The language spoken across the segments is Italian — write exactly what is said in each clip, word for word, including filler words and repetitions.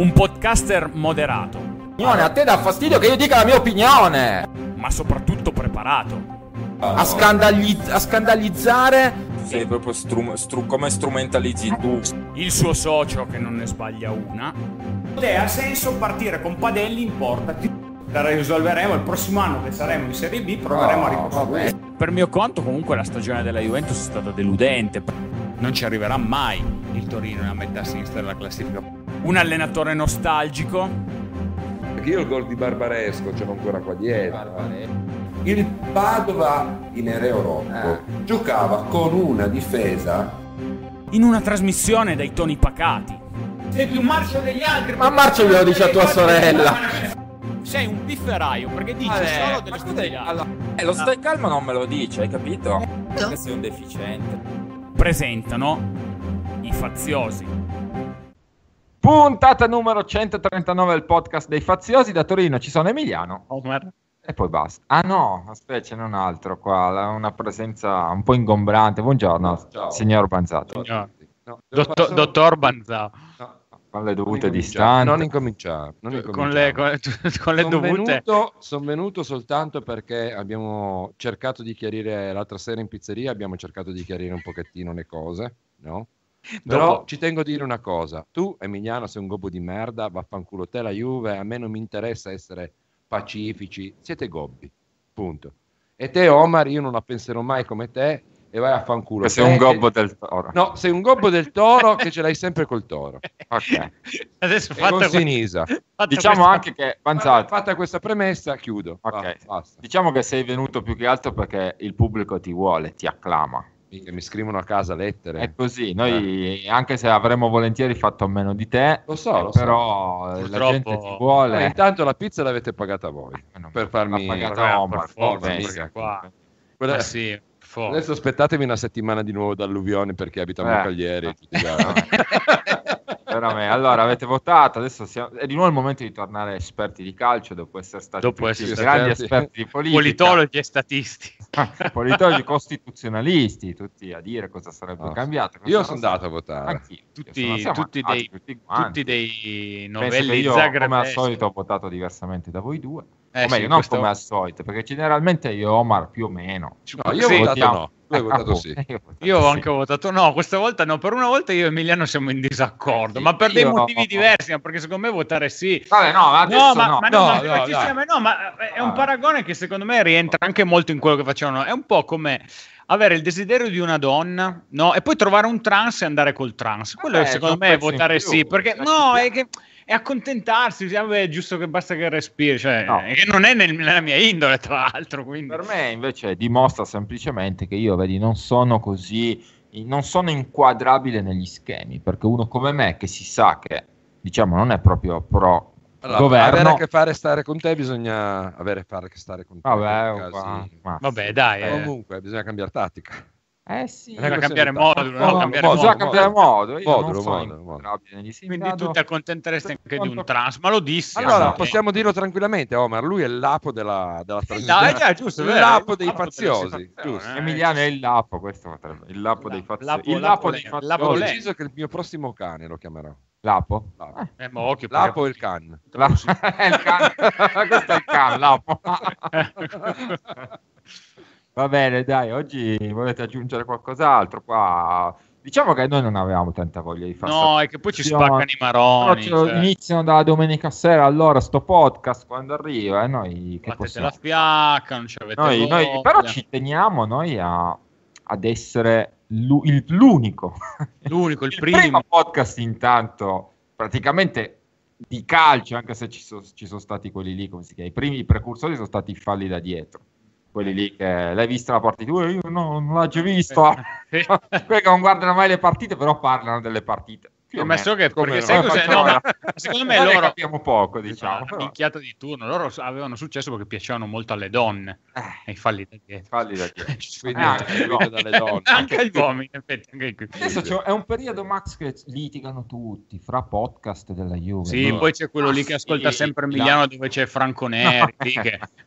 Un podcaster moderato. A te dà fastidio che io dica la mia opinione, ma soprattutto preparato. A, scandalizz- a scandalizzare. Sei proprio strum- stru- come strumentalizzi tu il suo socio che non ne sbaglia una. Te ha senso partire con Padelli in porta. La risolveremo il prossimo anno che saremo in Serie B, proveremo oh, a ricostruire. Per mio conto comunque la stagione della Juventus è stata deludente. Non ci arriverà mai il Torino a metà sinistra della classifica. Un allenatore nostalgico. Perché io il gol di Barbaresco ce l'ho ancora qua dietro. Barbaresco. Il Padova in Europa eh. giocava con una difesa in una trasmissione dai toni pacati. Sei più marcio degli altri. Ma marcio glielo dice a tua sorella. Sei un pifferaio perché dici Vabbè, solo delle stupidaggini. Allora, eh, lo stai calmo non me lo dice, hai capito? Perché sei un deficiente. Presentano i faziosi. Puntata numero centotrentanove del podcast dei faziosi. Da Torino ci sono Emiliano Omar. E poi basta. Ah no, aspetta, ce n'è un altro qua, una presenza un po' ingombrante. Buongiorno, Ciao. Signor Banzato. No. No, Dottor, passo... dottor Banzao. No. Con le dovute non distanze. Non incominciare. Non incominciare. Con le, con, con le son dovute. Venuto, sono venuto soltanto perché abbiamo cercato di chiarire l'altra sera in pizzeria, abbiamo cercato di chiarire un pochettino le cose, no? Però Dopo... ci tengo a dire una cosa. Tu, Emiliano, sei un gobbo di merda, vaffanculo te la Juve, a me non mi interessa essere pacifici, siete gobbi, punto. E te, Omar, io non la penserò mai come te e vai a fanculo. Sei un gobbo del toro. No, sei un gobbo del toro che ce l'hai sempre col toro. Ok. Adesso E fatta con questa... Sinisa. Diciamo questa... anche che Banzato, Fatta questa premessa, chiudo. ok. Va, basta. Diciamo che sei venuto più che altro perché il pubblico ti vuole, ti acclama. Minchia, mi scrivono a casa lettere. È così, noi eh. anche se avremmo volentieri fatto a meno di te, Lo so, lo so. però Purtroppo... la gente ti vuole. Ma intanto la pizza l'avete pagata voi. No, per farmi l'ha pagata Vabbè, Omar, per forza, forse. perché qua... Quella- Ma sì, forza. Adesso aspettatevi una settimana di nuovo d'alluvione perché abita a Eh. Mocaglieri e tutti gli altri. Veramente. Allora avete votato, adesso siamo... è di nuovo il momento di tornare esperti di calcio dopo essere stati Dopo tutti essere grandi esperti. esperti di politica, Politologi e statisti. politologi costituzionalisti, tutti a dire cosa sarebbe No. cambiato. cosa Io non sono sa- andato a votare. Anch'io. Tutti, Io sono- siamo tutti, andati dei, tutti quanti. tutti dei Penso che novelli io, come al zagrebeschi. solito, ho votato diversamente da voi due. Eh o meglio, sì, non questo- come al solito, perché generalmente io e Omar più o meno. No, io Sì, ho votato votiamo- no. Tu hai Eh, votato appunto, sì. io ho votato Io ho sì. anche votato no, questa volta no, per una volta io e Emiliano siamo in disaccordo, Sì, ma per dei io- motivi diversi, ma perché secondo me votare sì. Vabbè, no, ma adesso No, ma, no. ma no, No, ma no, perché ci dai. siamo- no, ma è un Ah. paragone che secondo me rientra anche molto in quello che facevano. È un po' come avere il desiderio di una donna, no? E poi trovare un trans e andare col trans. Quello Vabbè, secondo c'è un me è pezzo in votare più. sì, perché Cioè, no, ci è che è accontentarsi, cioè, vabbè, è giusto che basta che respiri, cioè, No. è che non è nel- nella mia indole, tra l'altro, quindi. Per me invece dimostra semplicemente che io, vedi, non sono così, non sono inquadrabile negli schemi, perché uno come me che si sa che, diciamo, non è proprio pro Allora, governo. avere a che fare stare con te bisogna avere a fare che stare con te. Vabbè, perché qua- sì. ma Vabbè, sì. dai, Eh, eh. Comunque bisogna cambiare tattica. Eh sì, Bisogna Bisogna cambiare questione modulo, di no? no, Cambiare bisogna modulo. cambiare modo. Io Modulo, non sono modulo, modulo. inquadrabile negli schemi. Quindi tu ti accontenteresti anche di un quanto- trans, ma lo dissi. Allora, anche. possiamo dirlo tranquillamente, Omar, lui è il lapo della, della Dai, trasmissione. dai, giusto, il vero, lapo il dei lapo delle faziosi, situazioni, giusto. eh. Emiliano è il lapo, questo potrebbe- il lapo dei faziosi. Lapo- Il lapo lapo le- dei faziosi. lapo Ho le- deciso che il mio prossimo cane lo chiamerò. Lapo? Lapo, Eh, ma occhio, Lapo e il can. La- è il can. Questo è il can, Lapo. Va bene, dai, oggi volete aggiungere qualcos'altro qua? Diciamo che noi non avevamo tanta voglia di fare No, è che poi ci stazione. spaccano i Però maroni. ce lo cioè. iniziano dalla domenica sera, allora sto podcast quando arriva e noi che Battete possiamo? la fiacca, non ci avete Noi, noi- voglia. però ci teniamo noi a, ad essere l'u- il- l'unico, L'unico, il il primo. primo podcast intanto praticamente di calcio, anche se ci, so- ci sono stati quelli lì, come si chiama, i primi precursori sono stati i falli da dietro, quelli lì che l'hai vista la partita, "Eh, io no, non l'ho già visto", Eh. quelli che non guardano mai le partite però parlano delle partite. Più o Ma meno. so che Come perché no? sai Come cos'è? facciamo No, ma ora? secondo me Noi ne loro capiamo poco, diciamo. la però. minchiata di turno, loro avevano successo perché piacevano molto alle donne Eh, e i falli da dietro. falli da dietro. Quindi Eh, anche anche seguito dalle donne. Anche agli uomini, in effetti, anche qui. Adesso c'è- è un periodo, Max, che litigano tutti fra podcast della Juve. Sì, no? poi c'è quello lì che Ah, ascolta sì, sempre la- Emiliano dove c'è Franco Neri, lì che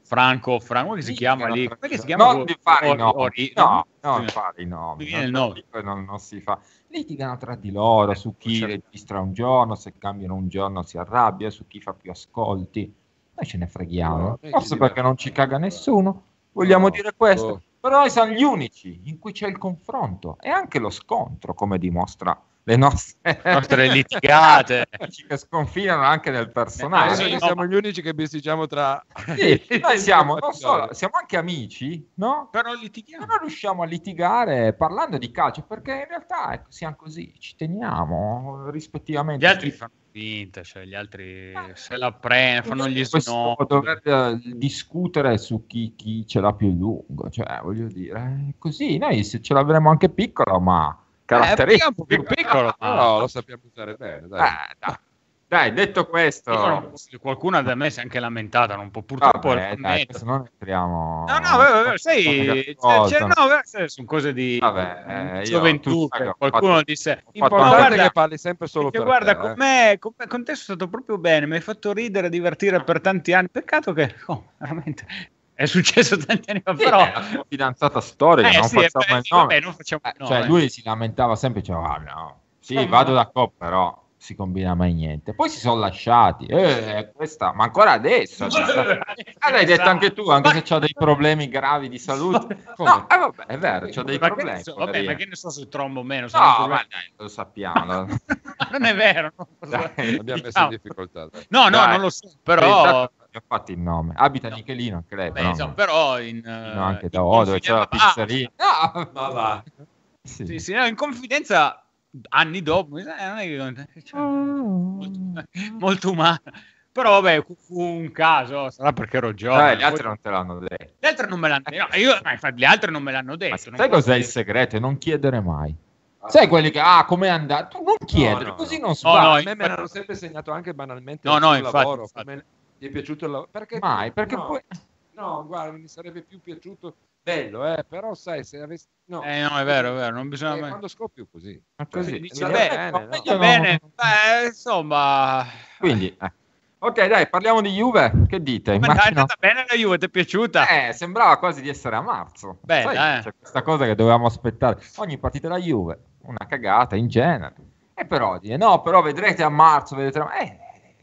Franco, Franco, come si chiama lì? Come che si chiama? Non di fare i nomi, Ori- no, no? non fare i nomi, Mi viene il non, nome. non, non si fa. Litigano tra di loro Eh, su chi certo. registra un giorno, se cambiano un giorno si arrabbia, su chi fa più ascolti. Noi ce ne freghiamo, No, noi forse ci perché non ci caga nessuno, vogliamo No, dire questo. oh. Però noi siamo gli unici in cui c'è il confronto e anche lo scontro, come dimostra le nostre, nostre litigate. che sconfinano anche nel personale. Adesso sì, che no, siamo ma- gli unici che bisticciamo tra... Sì, noi siamo, non solo, siamo anche amici, no? Però litighiamo. Non riusciamo a litigare parlando di calcio, perché in realtà ecco, siamo così, ci teniamo rispettivamente. Gli altri fanno finta, cioè gli altri se la prendono, fanno gli Questo snobbi. dover eh, discutere su chi, chi ce l'ha più lungo, cioè voglio dire, è così noi se ce l'avremo anche piccolo, ma Eh, caratteristico. un po' più piccolo, ma No, lo sappiamo usare bene, dai. Eh, dai. Dai, detto questo, Io- qualcuno da me si è anche lamentata un po', purtroppo vabbè, il dai, commento. adesso non entriamo. No, no, vabbè, vabbè, sai, c'è- Cosa. c'è- no, vabbè, sono cose di Vabbè, eh, io- gioventù. tu sai che che ho qualcuno fatto- disse, ho fatto "Impo- una- ma L'importante è guarda, che parli sempre solo che per guarda, te, con eh. me, con, me- con te sono stato proprio bene, mi hai fatto ridere, divertire per tanti anni. Peccato che, oh, veramente, è successo tanti anni fa, Sì, però... è la sua fidanzata storica, Eh, non sì, facciamo eh, il sì, nome. vabbè, non facciamo Eh, il nome. cioè lui si lamentava sempre, diceva ah, no, sì, No, vado no. d'accordo, però si combina mai niente. Poi si sono lasciati, eh, questa, ma ancora adesso. Ah, l'hai detto anche tu, anche se c'ha dei problemi gravi di salute. No, eh, vabbè, è vero, c'ha dei Ma che problemi. ne so, vabbè, poverino. ma che ne so se trombo o meno? se non No, problemi- ma dai, lo sappiamo. non è vero. non lo so. Dai, Abbiamo messo in Diciamo. difficoltà. dai. No, no, Dai. non lo so, però... Gli ho fatto il nome. Abita No. Nichelino, anche lei, Beh, però. insomma, però in, No, anche eh, da in O, dove c'è la confidenza- ah, pizzeria. No, Ma va. Sì. sì, sì, no, in confidenza anni dopo, eh, non è che cioè, molto, molto umana. Però vabbè, fu fu un caso, sarà perché ero giovane. Dai, gli altri Poi- non te l'hanno detto. gli altri non me l'hanno detto. No, io, ma infatti, gli altri non me l'hanno detto. Ma non sai posso cos'è il dire. segreto? Non chiedere mai. Sai quelli che, ah, com'è andato? Tu non chiedere, no, così no. non No, sbagli. no, A me infatti- me l'hanno sempre insegnato anche banalmente No, il no, tuo infatti, lavoro, infatti. come ti è piaciuto il lavoro. Perché Mai, perché no, poi... no, guarda, mi sarebbe più piaciuto bello, eh, però sai, se avessi no, Eh, no, è vero, è vero, non bisogna eh, mai... quando scoppio così. Ma così. Dici, Va beh, bene, no, no. io Va no- bene, beh, insomma... Quindi, eh. ok, dai, parliamo di Juve. Che dite? Come è Immagino- andata bene la Juve, ti è piaciuta? Eh, sembrava quasi di essere a marzo. Beh, Sai, dai. c'è questa cosa che dovevamo aspettare. Ogni partita della Juve, una cagata in genere. E però dire, no, però vedrete a marzo, vedrete... a- Eh,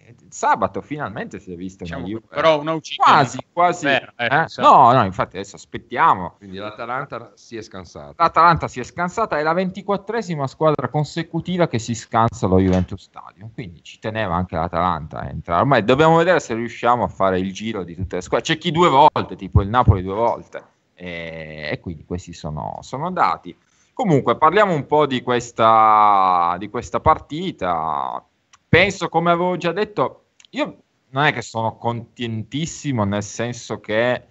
sabato finalmente si è vista Diciamo, una Juve. però una uccisione... Quasi, quasi. Vero, eh, eh? sì. No, no, infatti adesso aspettiamo. Quindi l'Atalanta si è scansata. L'Atalanta si è scansata, è la ventiquattresima squadra consecutiva che si scansa allo Juventus Stadium, quindi ci teneva anche l'Atalanta a entrare. Ormai dobbiamo vedere se riusciamo a fare il giro di tutte le squadre. C'è chi due volte, tipo il Napoli due volte, e, e quindi questi sono, sono dati. Comunque parliamo un po' di questa, di questa partita. Penso, come avevo già detto, io non è che sono contentissimo, nel senso che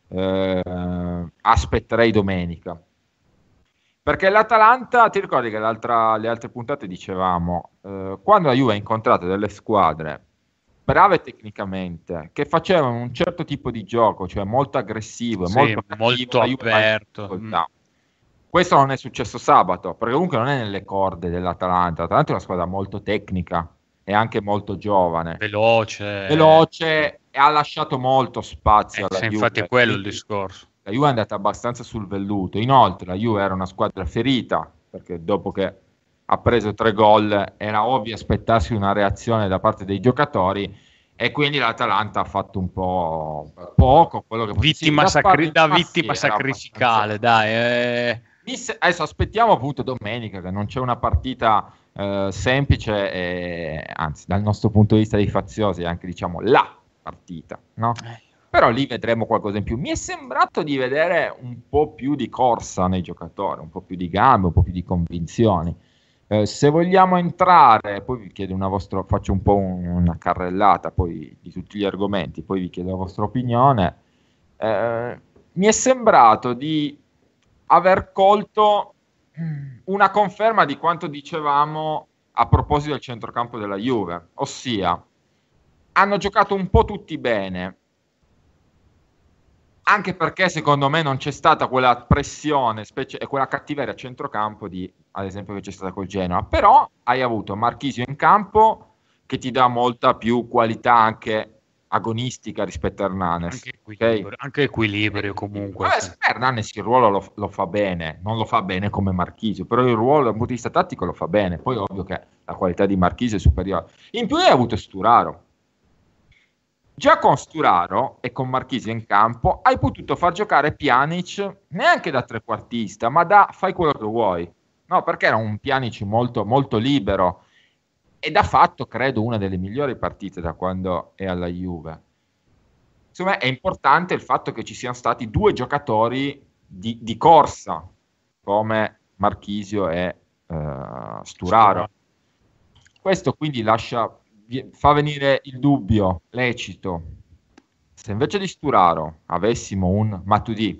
eh, aspetterei domenica. Perché l'Atalanta, ti ricordi che l'altra, le altre puntate dicevamo, eh, quando la Juve ha incontrato delle squadre brave tecnicamente, che facevano un certo tipo di gioco, cioè molto aggressivo, Sì, molto, cattivo, molto la Juve va in aperto. difficoltà. Questo non è successo sabato, perché comunque non è nelle corde dell'Atalanta. L'Atalanta è una squadra molto tecnica e anche molto giovane, Veloce. veloce, e ha lasciato molto spazio Eh, alla sì, Juve. infatti è quello il Quindi discorso. la Juve è andata abbastanza sul velluto. Inoltre la Juve era una squadra ferita, perché dopo che ha preso tre gol era ovvio aspettarsi una reazione da parte dei giocatori, e quindi l'Atalanta ha fatto un po' poco quello che Vittima sì, da sacri- parte- da ma sì, vittima era sacrificale, dai. eh. Mi se- Adesso aspettiamo appunto domenica, che non c'è una partita eh, semplice, e, anzi dal nostro punto di vista dei faziosi è anche, diciamo, la partita, no? Però lì vedremo qualcosa in più. Mi è sembrato di vedere un po' più di corsa nei giocatori, un po' più di gambe, un po' più di convinzioni. Eh, se vogliamo entrare, poi vi chiedo una vostra, faccio un po' un- una carrellata poi di tutti gli argomenti, poi vi chiedo la vostra opinione. Eh, mi è sembrato di aver colto una conferma di quanto dicevamo a proposito del centrocampo della Juve, ossia hanno giocato un po' tutti bene, anche perché secondo me non c'è stata quella pressione specie, e quella cattiveria a centrocampo di, ad esempio, che c'è stata col Genoa. Però hai avuto Marchisio in campo che ti dà molta più qualità anche agonistica rispetto a Hernanes. Anche equilibrio, okay? anche equilibrio comunque. Vabbè, sì. Hernanes il ruolo lo, lo fa bene, non lo fa bene come Marchisio, però il ruolo dal punto di vista tattico lo fa bene. Poi ovvio che la qualità di Marchisio è superiore. In più hai avuto Sturaro. Già con Sturaro e con Marchisio in campo hai potuto far giocare Pjanic neanche da trequartista, ma da fai quello che vuoi. No, perché era un Pjanic molto, molto libero. Ed ha fatto, credo, una delle migliori partite da quando è alla Juve. Insomma, è importante il fatto che ci siano stati due giocatori di, di corsa, come Marchisio e uh, Sturaro. Questo quindi lascia, fa venire il dubbio lecito. Se invece di Sturaro avessimo un Matuidi,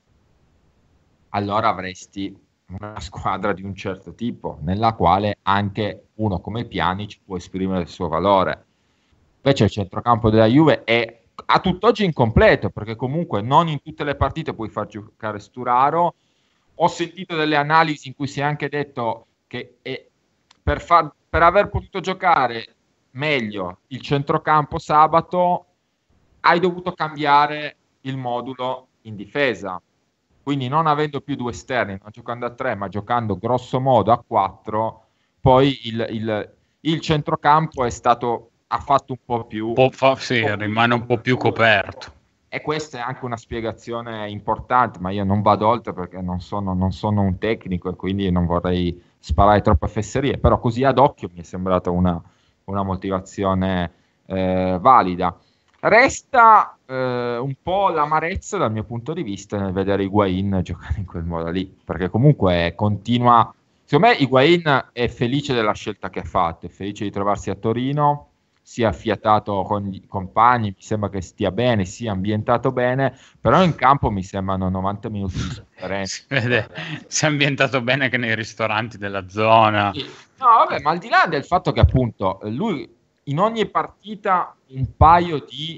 allora avresti una squadra di un certo tipo, nella quale anche uno come Pjanic può esprimere il suo valore. Invece il centrocampo della Juve è a tutt'oggi incompleto, perché comunque non in tutte le partite puoi far giocare Sturaro. Ho sentito delle analisi in cui si è anche detto che è, per, far, per aver potuto giocare meglio il centrocampo sabato hai dovuto cambiare il modulo in difesa. Quindi non avendo più due esterni, non giocando a tre, ma giocando grosso modo a quattro, poi il, il, il centrocampo è stato, ha fatto un po' più... Po fa, sì, un po rimane un po' più coperto. E questa è anche una spiegazione importante, ma io non vado oltre perché non sono, non sono un tecnico e quindi non vorrei sparare troppe fesserie, però così ad occhio mi è sembrata una, una motivazione eh, valida. Resta eh, un po' l'amarezza dal mio punto di vista nel vedere Higuain giocare in quel modo lì, perché comunque continua, secondo me Higuain è felice della scelta che ha fatto, è felice di trovarsi a Torino, si è affiatato con i compagni, mi sembra che stia bene, sia ambientato bene, però in campo mi sembrano novanta minuti di sofferenza. Si vede, si è ambientato bene anche nei ristoranti della zona. Sì. No, vabbè, ma al di là del fatto che appunto lui in ogni partita un paio di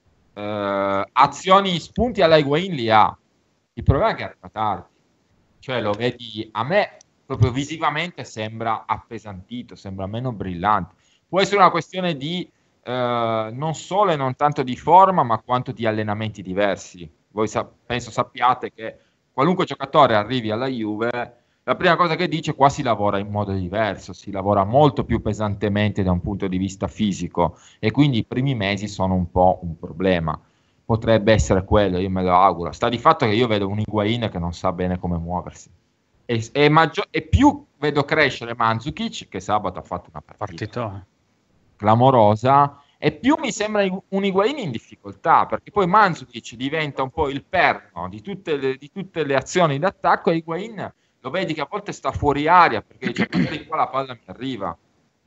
eh, azioni, spunti alla Higuain li ha. Il problema è che arriva tardi. Cioè lo vedi, a me proprio visivamente sembra appesantito, sembra meno brillante. Può essere una questione di eh, non solo e non tanto di forma, ma quanto di allenamenti diversi. Voi sa- penso sappiate che qualunque giocatore arrivi alla Juve, la prima cosa che dice, qua si lavora in modo diverso, si lavora molto più pesantemente da un punto di vista fisico e quindi i primi mesi sono un po' un problema. Potrebbe essere quello, io me lo auguro. Sta di fatto che io vedo un Higuain che non sa bene come muoversi. E, e, maggior- e più vedo crescere Mandzukic, che sabato ha fatto una partita Partito. clamorosa, e più mi sembra un Higuain in difficoltà, perché poi Mandzukic diventa un po' il perno di tutte le, di tutte le azioni d'attacco e Higuain lo vedi che a volte sta fuori aria perché dice qua la palla mi arriva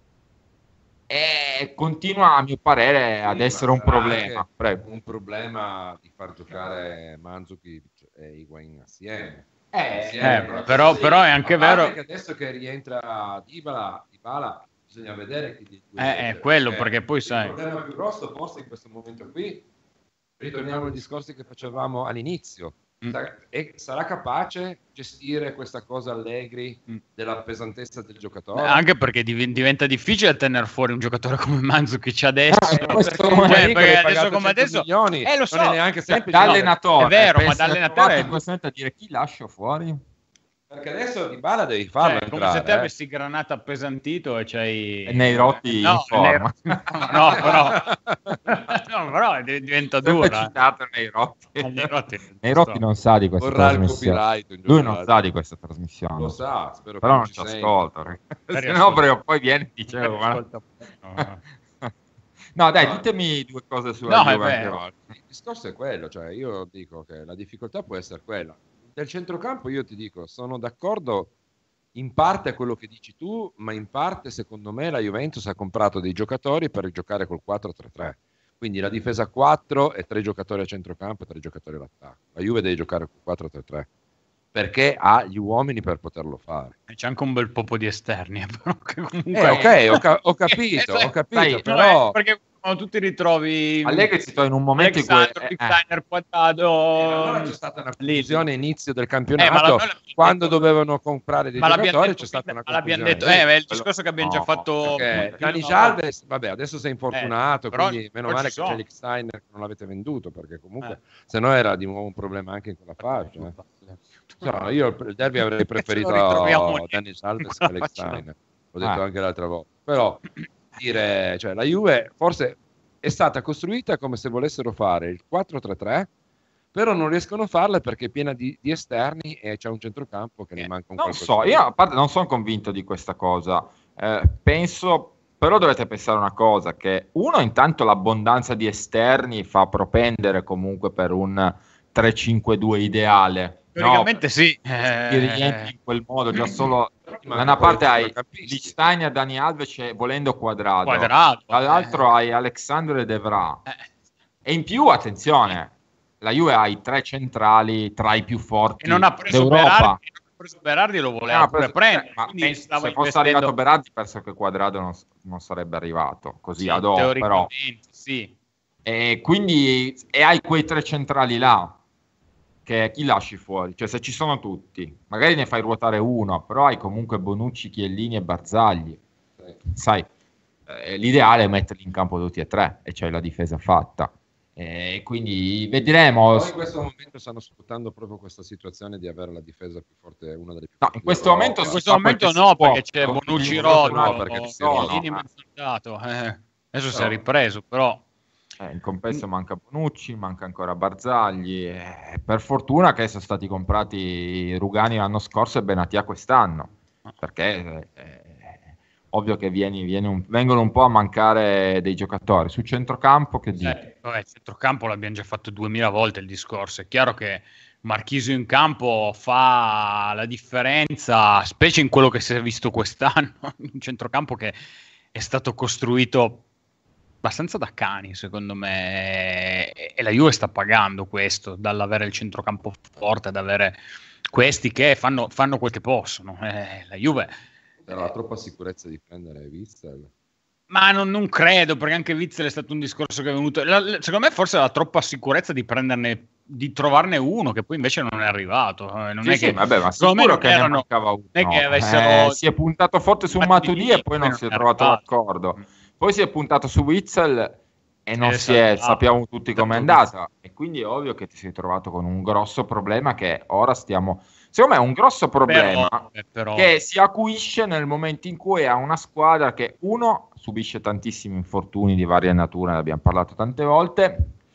e continua a mio parere sì, ad essere un problema. Prego. Un problema di far giocare Mandzukic e Higuain assieme. Eh, assieme eh, però, sì, però è anche vero che adesso che rientra Dybala, Dybala bisogna vedere chi di due eh, è quello, perché poi il sai il problema più grosso forse in questo momento qui, ritorniamo ai discorsi che facevamo all'inizio. Mm. E sarà capace gestire questa cosa Allegri mm. della pesantezza del giocatore? Anche perché div- diventa difficile tenere fuori un giocatore come Mandzukic adesso, ah, questo perché, cioè, perché adesso come adesso milioni, eh, lo so, non è neanche semplice, da allenatore, è vero, ma da allenatore in questo momento a dire chi lascio fuori. Perché adesso Dybala devi farlo cioè, entrare, come se te eh. avessi Granata appesantito e c'hai e nei rotti no, in forma. nei... no, però no, però diventa dura. Citato nei rotti. nei rotti, nei rotti non sa di questa Vorrà trasmissione. Lui non sa di questa Lo trasmissione. sa, spero Però che non ci ci senta. ascolta. Se no, però poi viene e dice oh, ma... no. No, dai, ditemi due cose sulla No, Juve è anche vero. oggi. Il discorso è quello, cioè io dico che la difficoltà può essere quella. Del centrocampo io ti dico, sono d'accordo in parte a quello che dici tu, ma in parte secondo me la Juventus ha comprato dei giocatori per giocare col quattro tre tre. Quindi la difesa quattro e tre giocatori a centrocampo e tre giocatori all'attacco. La Juve deve giocare col quattro tre tre perché ha gli uomini per poterlo fare. E c'è anche un bel popo di esterni, però che comunque Eh, ok, ho, ca- ho capito, ho capito, sai, però no, perché quando tu ti ritrovi Allegri si trova in un momento in cui Alexandro, Steiner, Quadrado, allora c'è stata una confusione inizio del campionato, Eh, ma la- noi quando detto- dovevano comprare dei ma l'abbiamo giocatori detto, c'è stata una ma l'abbiamo confusione. detto, eh, è il Quello- discorso che abbiamo già no, fatto. Perché no, Dani no, Alves, vabbè, adesso sei infortunato, Eh, però- quindi meno però male ci che sono. Felix Steiner che non l'avete venduto, perché comunque Eh. se no era di nuovo un problema anche in quella fascia. eh. No, io il derby avrei preferito ritroviamo lì. Dani Alves Quella che Felix faccia. Steiner, l'ho detto Ah. anche l'altra volta. Però dire, cioè, la Juve forse è stata costruita come se volessero fare il quattro tre tre, però non riescono a farla perché è piena di, di esterni e c'è un centrocampo che ne manca un Non qualcosa. so, io a parte non sono convinto di questa cosa. Eh, penso, però dovete pensare una cosa, che uno intanto l'abbondanza di esterni fa propendere comunque per un tre cinque due ideale. Teoricamente no? sì. Ti Eh, riempi in quel modo, già solo Ma da una poi parte hai centrocampisti. Lichtstein e Dani Alves e volendo Quadrado, Quadrado, dall'altro eh. hai Alexandro e Devra. Eh. E in più, attenzione, la Juve ha i tre centrali tra i più forti E non ha preso d'Europa. Berardi, non ha preso Berardi e lo voleva Ah, pure preso- prendere. ma quindi penso- stava se fosse investendo- arrivato Berardi penso che Quadrado non, non sarebbe arrivato così Sì, ad hoc, però teoricamente, sì. e quindi e hai quei tre centrali là che chi lasci fuori? Cioè se ci sono tutti magari ne fai ruotare uno, però hai comunque Bonucci, Chiellini e Barzagli, sai, eh, l'ideale è metterli in campo tutti e tre e c'hai la difesa fatta, e quindi vedremo. Poi in questo momento stanno sfruttando proprio questa situazione di avere la difesa più forte, una delle più No, forti in questo d'Europa. momento In si questo fa momento perché no, si può. perché c'è Con- Bonucci con- rotto, no, perché ci sono. Chiellini mezzonato, eh. Adesso si è No. ripreso, però Eh, in compenso manca Bonucci, manca ancora Barzagli. eh, per fortuna che sono stati comprati Rugani l'anno scorso e Benatia quest'anno, perché eh, è ovvio che vieni, vieni un- vengono un po' a mancare dei giocatori. Su centrocampo che dite? eh, vabbè, il centrocampo l'abbiamo già fatto duemila volte il discorso. È chiaro che Marchisio in campo fa la differenza, specie in quello che si è visto quest'anno, un centrocampo che è stato costruito abbastanza da cani, secondo me, e e la Juve sta pagando questo, dall'avere il centrocampo forte, ad avere questi che fanno, fanno quel che possono. Eh, la Juve, Era la troppa sicurezza di prendere Witsel. ma non, non credo, perché anche Witsel è stato un discorso che è venuto. la- la- secondo me, forse la troppa sicurezza di prenderne, di trovarne uno che poi invece non è arrivato. Eh, non Sì, è sì, che, vabbè, ma secondo me sicuro non che ne erano- mancava uno. non è che avessero- Eh, si è puntato forte su Matuidi, Matuidi e poi non poi si è non è trovato arrivato. d'accordo. Poi si è puntato su Witsel e non Sì, si è, esatto. sappiamo tutti com'è Esatto. andata. E quindi è ovvio che ti sei trovato con un grosso problema che ora stiamo... Secondo me è un grosso problema Però, eh, però- che si acuisce nel momento in cui ha una squadra che, uno, subisce tantissimi infortuni di varia natura, ne abbiamo parlato tante volte,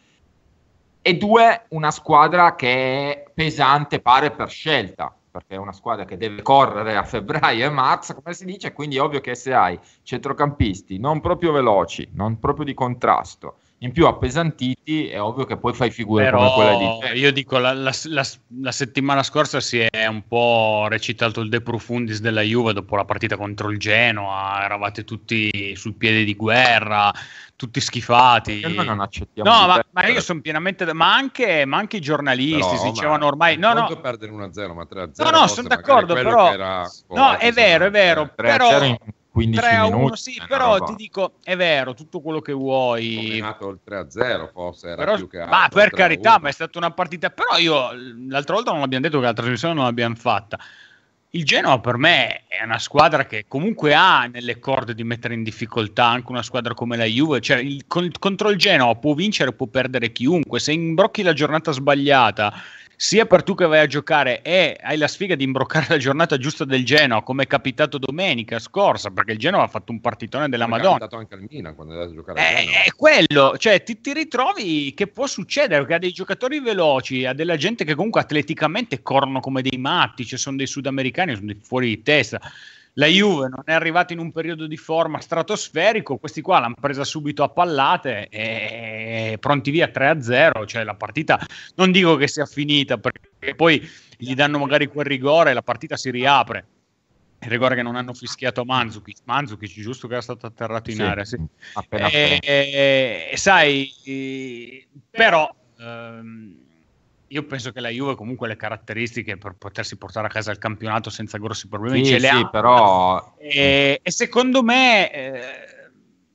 e due, una squadra che è pesante, pare per scelta, perché è una squadra che deve correre a febbraio e marzo, come si dice, quindi è ovvio che se hai centrocampisti non proprio veloci, non proprio di contrasto, in più appesantiti, è ovvio che poi fai figure come quelle di Però io dico, la, la- la- la settimana scorsa si è un po' recitato il De Profundis della Juve dopo la partita contro il Genoa, eravate tutti sul piede di guerra, tutti schifati. Perché noi non accettiamo No, di ma, perdere. ma io sono pienamente, ma anche, ma anche i giornalisti Però, si ma dicevano ormai, un no, conto no, perdere uno a zero, ma tre a zero no, no, forse sono magari d'accordo, quello però, che era no, forte, è vero, è vero, Eh, tre a però zero in quindici tre a uno minuti, sì, è una però roba. ti dico, è vero, tutto quello che vuoi. Come è nato il tre a zero, forse era Però- più che ma altro per tre a carità, uno. ma è stata una partita. Però io l'altra volta non l'abbiamo detto che la trasmissione non l'abbiamo fatta. Il Genoa per me è una squadra che comunque ha nelle corde di mettere in difficoltà anche una squadra come la Juve. Cioè, il- con- contro il Genoa può vincere, può perdere chiunque. Se imbrocchi la giornata sbagliata, sia per tu che vai a giocare e hai la sfiga di imbroccare la giornata giusta del Genoa, come è capitato domenica scorsa, perché il Genoa ha fatto un partitone della Come è Madonna. capitato anche al Milan quando è andato a giocare a È, Genoa. è quello, cioè ti, ti ritrovi che può succedere, perché ha dei giocatori veloci, ha della gente che comunque atleticamente corrono come dei matti, cioè sono dei sudamericani, sono dei fuori di testa. La Juve non è arrivata in un periodo di forma stratosferico, questi qua l'hanno presa subito a pallate e pronti via tre a zero, cioè la partita non dico che sia finita, perché poi gli danno magari quel rigore e la partita si riapre. Il rigore che non hanno fischiato a Mandzukic, Mandzukic giusto che era stato atterrato in Sì, area, sì. appena E, appena. e- e sai, eh, però ehm, io penso che la Juve comunque le caratteristiche per potersi portare a casa il campionato senza grossi problemi Sì, ce le sì, ha. però E, e secondo me eh,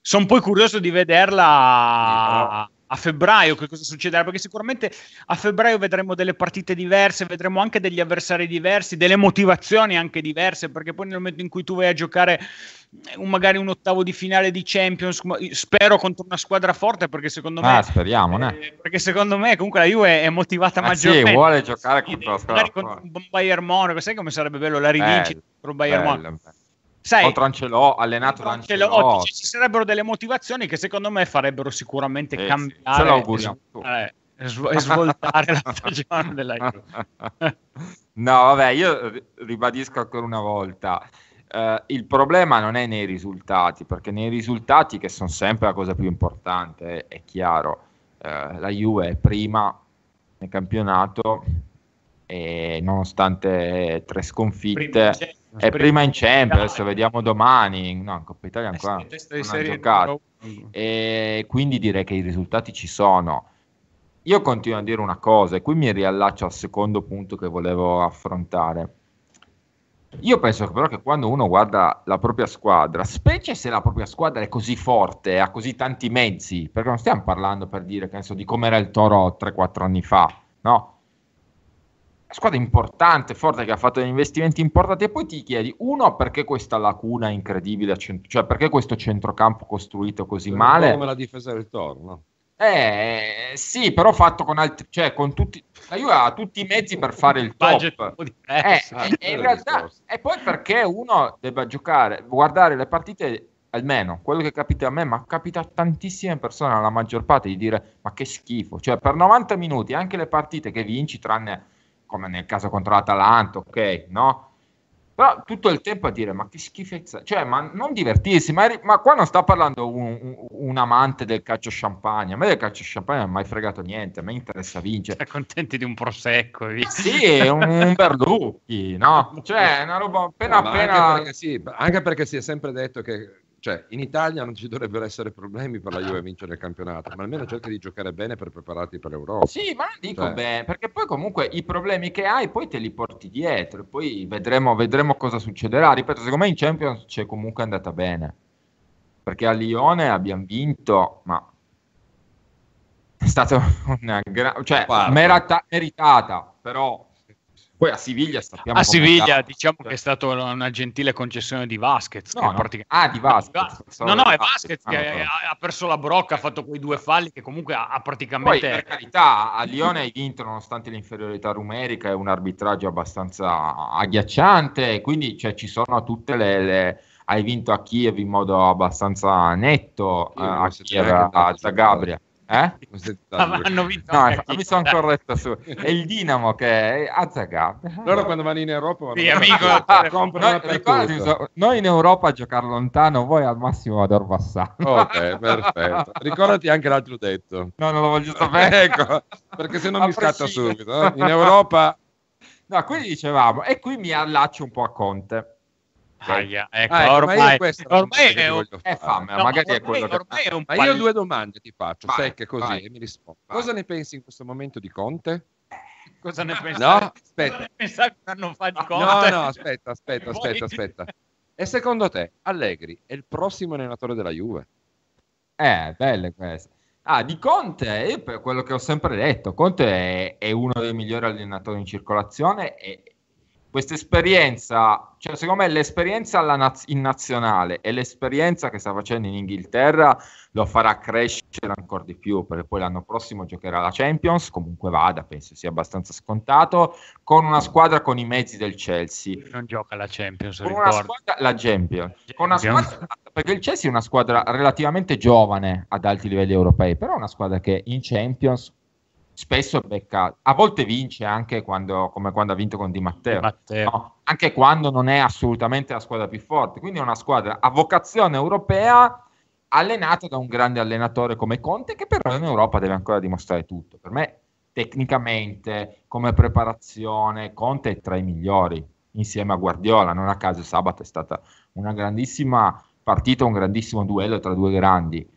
sono poi curioso di vederla a febbraio, che cosa succederà, perché sicuramente a febbraio vedremo delle partite diverse, vedremo anche degli avversari diversi, delle motivazioni anche diverse, perché poi nel momento in cui tu vai a giocare un, magari un ottavo di finale di Champions, spero contro una squadra forte, perché secondo me ah, speriamo, né? eh, perché secondo me comunque la Juve è motivata ah, maggiormente. Sì, vuole giocare contro la squadra, magari contro un Bayern Monaco, sai come sarebbe bello la rivincita contro il Bayern Monaco. Sai, contro Ancelotti, allenato da Ancelotti, Ancelotti, ci sarebbero delle motivazioni che secondo me farebbero sicuramente eh, cambiare sì, ce l'auguriamo e, sv- e svoltare la stagione della Juve. No, vabbè, io ribadisco ancora una volta, eh, il problema non è nei risultati, perché nei risultati, che sono sempre la cosa più importante, è chiaro, eh, la Juve è prima nel campionato e nonostante tre sconfitte è prima in Champions, adesso vediamo domani, no, in Coppa Italia ancora non ha giocato, e quindi direi che i risultati ci sono. Io continuo a dire una cosa, e qui mi riallaccio al secondo punto che volevo affrontare. Io penso che però che quando uno guarda la propria squadra, specie se la propria squadra è così forte, ha così tanti mezzi, perché non stiamo parlando, per dire, che ne so, di come era il Toro tre quattro anni fa, no? Squadra importante, forte, che ha fatto degli investimenti importanti, e poi ti chiedi, uno, perché questa lacuna incredibile, cioè perché questo centrocampo costruito così è male, come la difesa del Toro, no? Eh, sì, però fatto con altri, cioè con tutti, la Juve ha tutti i mezzi per fare il top, eh, e, in realtà, e poi perché uno debba giocare, guardare le partite, almeno quello che capita a me, ma capita a tantissime persone, alla maggior parte, di dire ma che schifo, cioè per novanta minuti anche le partite che vinci, tranne come nel caso contro l'Atalanta, ok, no? Però tutto il tempo a dire ma che schifezza, cioè ma non divertirsi, ma, ma qua non sta parlando un, un, un amante del calcio champagne, a me del calcio champagne non mi ha mai fregato niente, a me interessa vincere. Sei contenti di un prosecco? Via. Sì, un, un Berlucchi, no? Cioè una roba appena no, appena... Anche perché, sì, anche perché si è sempre detto che, cioè, in Italia non ci dovrebbero essere problemi per la Juve a vincere il campionato, ma almeno cerca di giocare bene per prepararti per l'Europa. Sì, ma non dico cioè. bene, perché poi comunque i problemi che hai poi te li porti dietro, e poi vedremo, vedremo cosa succederà. Ripeto, secondo me in Champions c'è comunque andata bene, perché a Lione abbiamo vinto, ma è stata una gran... cioè merata, meritata, però... Poi a Siviglia sappiamo a Siviglia caso, diciamo cioè. che è stata una gentile concessione di Vasquez, no, che no. Praticamente... ah di Vasquez no no è Vasquez ah, che no, ha perso la brocca, ha fatto quei due falli che comunque ha, ha praticamente poi per carità a Lione hai vinto nonostante l'inferiorità numerica e un arbitraggio abbastanza agghiacciante, quindi cioè, ci sono tutte le, le... hai vinto a Kiev in modo abbastanza netto, uh, a Kiev, a Zagabria. Eh? Hanno vinto no, mi sono corretto su è il Dinamo che è a Zagabria. Loro quando vanno in Europa vanno sì, amico, noi, ricordati, noi in Europa a giocare lontano, voi al massimo ad Orbassano. Ok, perfetto. Ricordati anche l'altro detto. No, non lo voglio sapere. Ecco, perché se no mi scatta subito. No? In Europa... No, quindi dicevamo, e qui mi allaccio un po' a Conte. Aia, ecco, ah, ormai, io ormai è, un... è fame, no, magari ormai, è quello che... ormai è un ma io due domande ti faccio, vai, secche così, vai, e mi rispondi. vai. Cosa ne pensi in questo momento di Conte? Cosa ne pensavi? No, aspetta. Pensavi un anno fa di Conte? No, no, aspetta, aspetta, Poi... aspetta, aspetta. E secondo te, Allegri è il prossimo allenatore della Juve? Eh, belle queste. Ah, di Conte, io per quello che ho sempre detto, Conte è, è uno dei migliori allenatori in circolazione e questa esperienza, cioè secondo me l'esperienza alla naz- in nazionale e l'esperienza che sta facendo in Inghilterra lo farà crescere ancora di più, perché poi l'anno prossimo giocherà la Champions, comunque vada, penso sia abbastanza scontato, con una squadra con i mezzi del Chelsea. Non gioca la Champions, con ricordo. una squadra, la Champions, con una squadra, perché il Chelsea è una squadra relativamente giovane ad alti livelli europei, però è una squadra che in Champions spesso becca, a volte vince anche quando, come quando ha vinto con Di Matteo, Di Matteo. No, anche quando non è assolutamente la squadra più forte, quindi è una squadra a vocazione europea allenata da un grande allenatore come Conte, che però in Europa deve ancora dimostrare tutto. Per me tecnicamente, come preparazione, Conte è tra i migliori insieme a Guardiola, non a caso sabato è stata una grandissima partita, un grandissimo duello tra due grandi.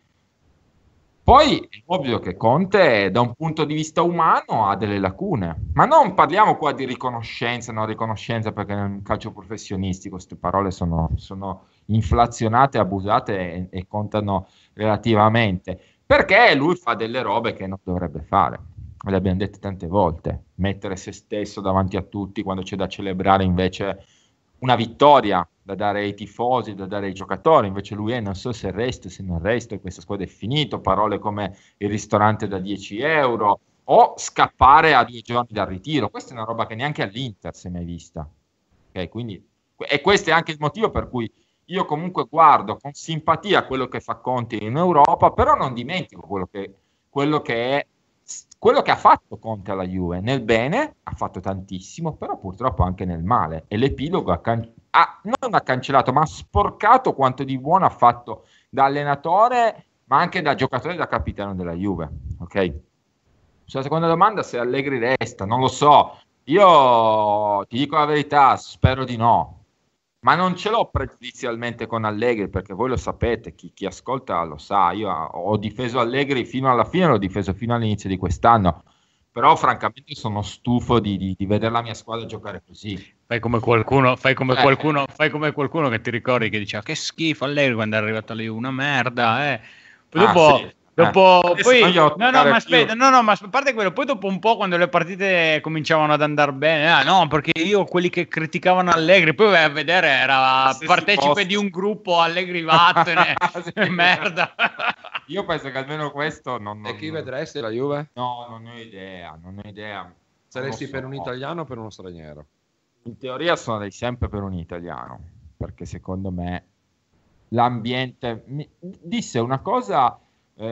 Poi è ovvio che Conte da un punto di vista umano ha delle lacune, ma non parliamo qua di riconoscenza, non riconoscenza, perché nel calcio professionistico queste parole sono, sono inflazionate, abusate e, e contano relativamente, perché lui fa delle robe che non dovrebbe fare. Le abbiamo dette tante volte, mettere se stesso davanti a tutti quando c'è da celebrare invece una vittoria da dare ai tifosi, da dare ai giocatori, invece lui è non so se resto, se non resto, questa squadra è finito, parole come il ristorante da dieci euro o scappare a due giorni dal ritiro. Questa è una roba che neanche all'Inter si è mai vista, okay? Quindi, e questo è anche il motivo per cui io comunque guardo con simpatia quello che fa Conte in Europa, però non dimentico quello che, quello che è quello che ha fatto Conte alla Juve. Nel bene ha fatto tantissimo, però purtroppo anche nel male, e l'epilogo ha, can- ha non ha cancellato ma ha sporcato quanto di buono ha fatto da allenatore, ma anche da giocatore e da capitano della Juve. Ok, sulla seconda domanda, se Allegri resta, non lo so, io ti dico la verità, spero di no, ma non ce l'ho pregiudizialmente con Allegri, perché voi lo sapete, chi, chi ascolta lo sa, io ho difeso Allegri fino alla fine, l'ho difeso fino all'inizio di quest'anno, però francamente sono stufo di, di, di vedere la mia squadra giocare così. Fai come qualcuno, fai come Eh. qualcuno, fai come qualcuno che ti ricordi che diceva che schifo Allegri quando è arrivato lì, una merda, eh. Poi Ah, dopo... sì. Dopo, Eh, poi, non glielo no, no, toccare ma aspetta, più. no, no, ma a parte quello, poi dopo un po' quando le partite cominciavano ad andare bene, ah, no, perché io quelli che criticavano Allegri, poi vai a vedere, era Se si partecipe possa. di un gruppo Allegri vattene, Sì. merda. Io penso che almeno questo non, non E chi vedresti la Juve? No, non ho idea, non ho idea. Saresti Non lo per so. un italiano o per uno straniero? In teoria sarei sempre per un italiano, perché secondo me l'ambiente mi disse una cosa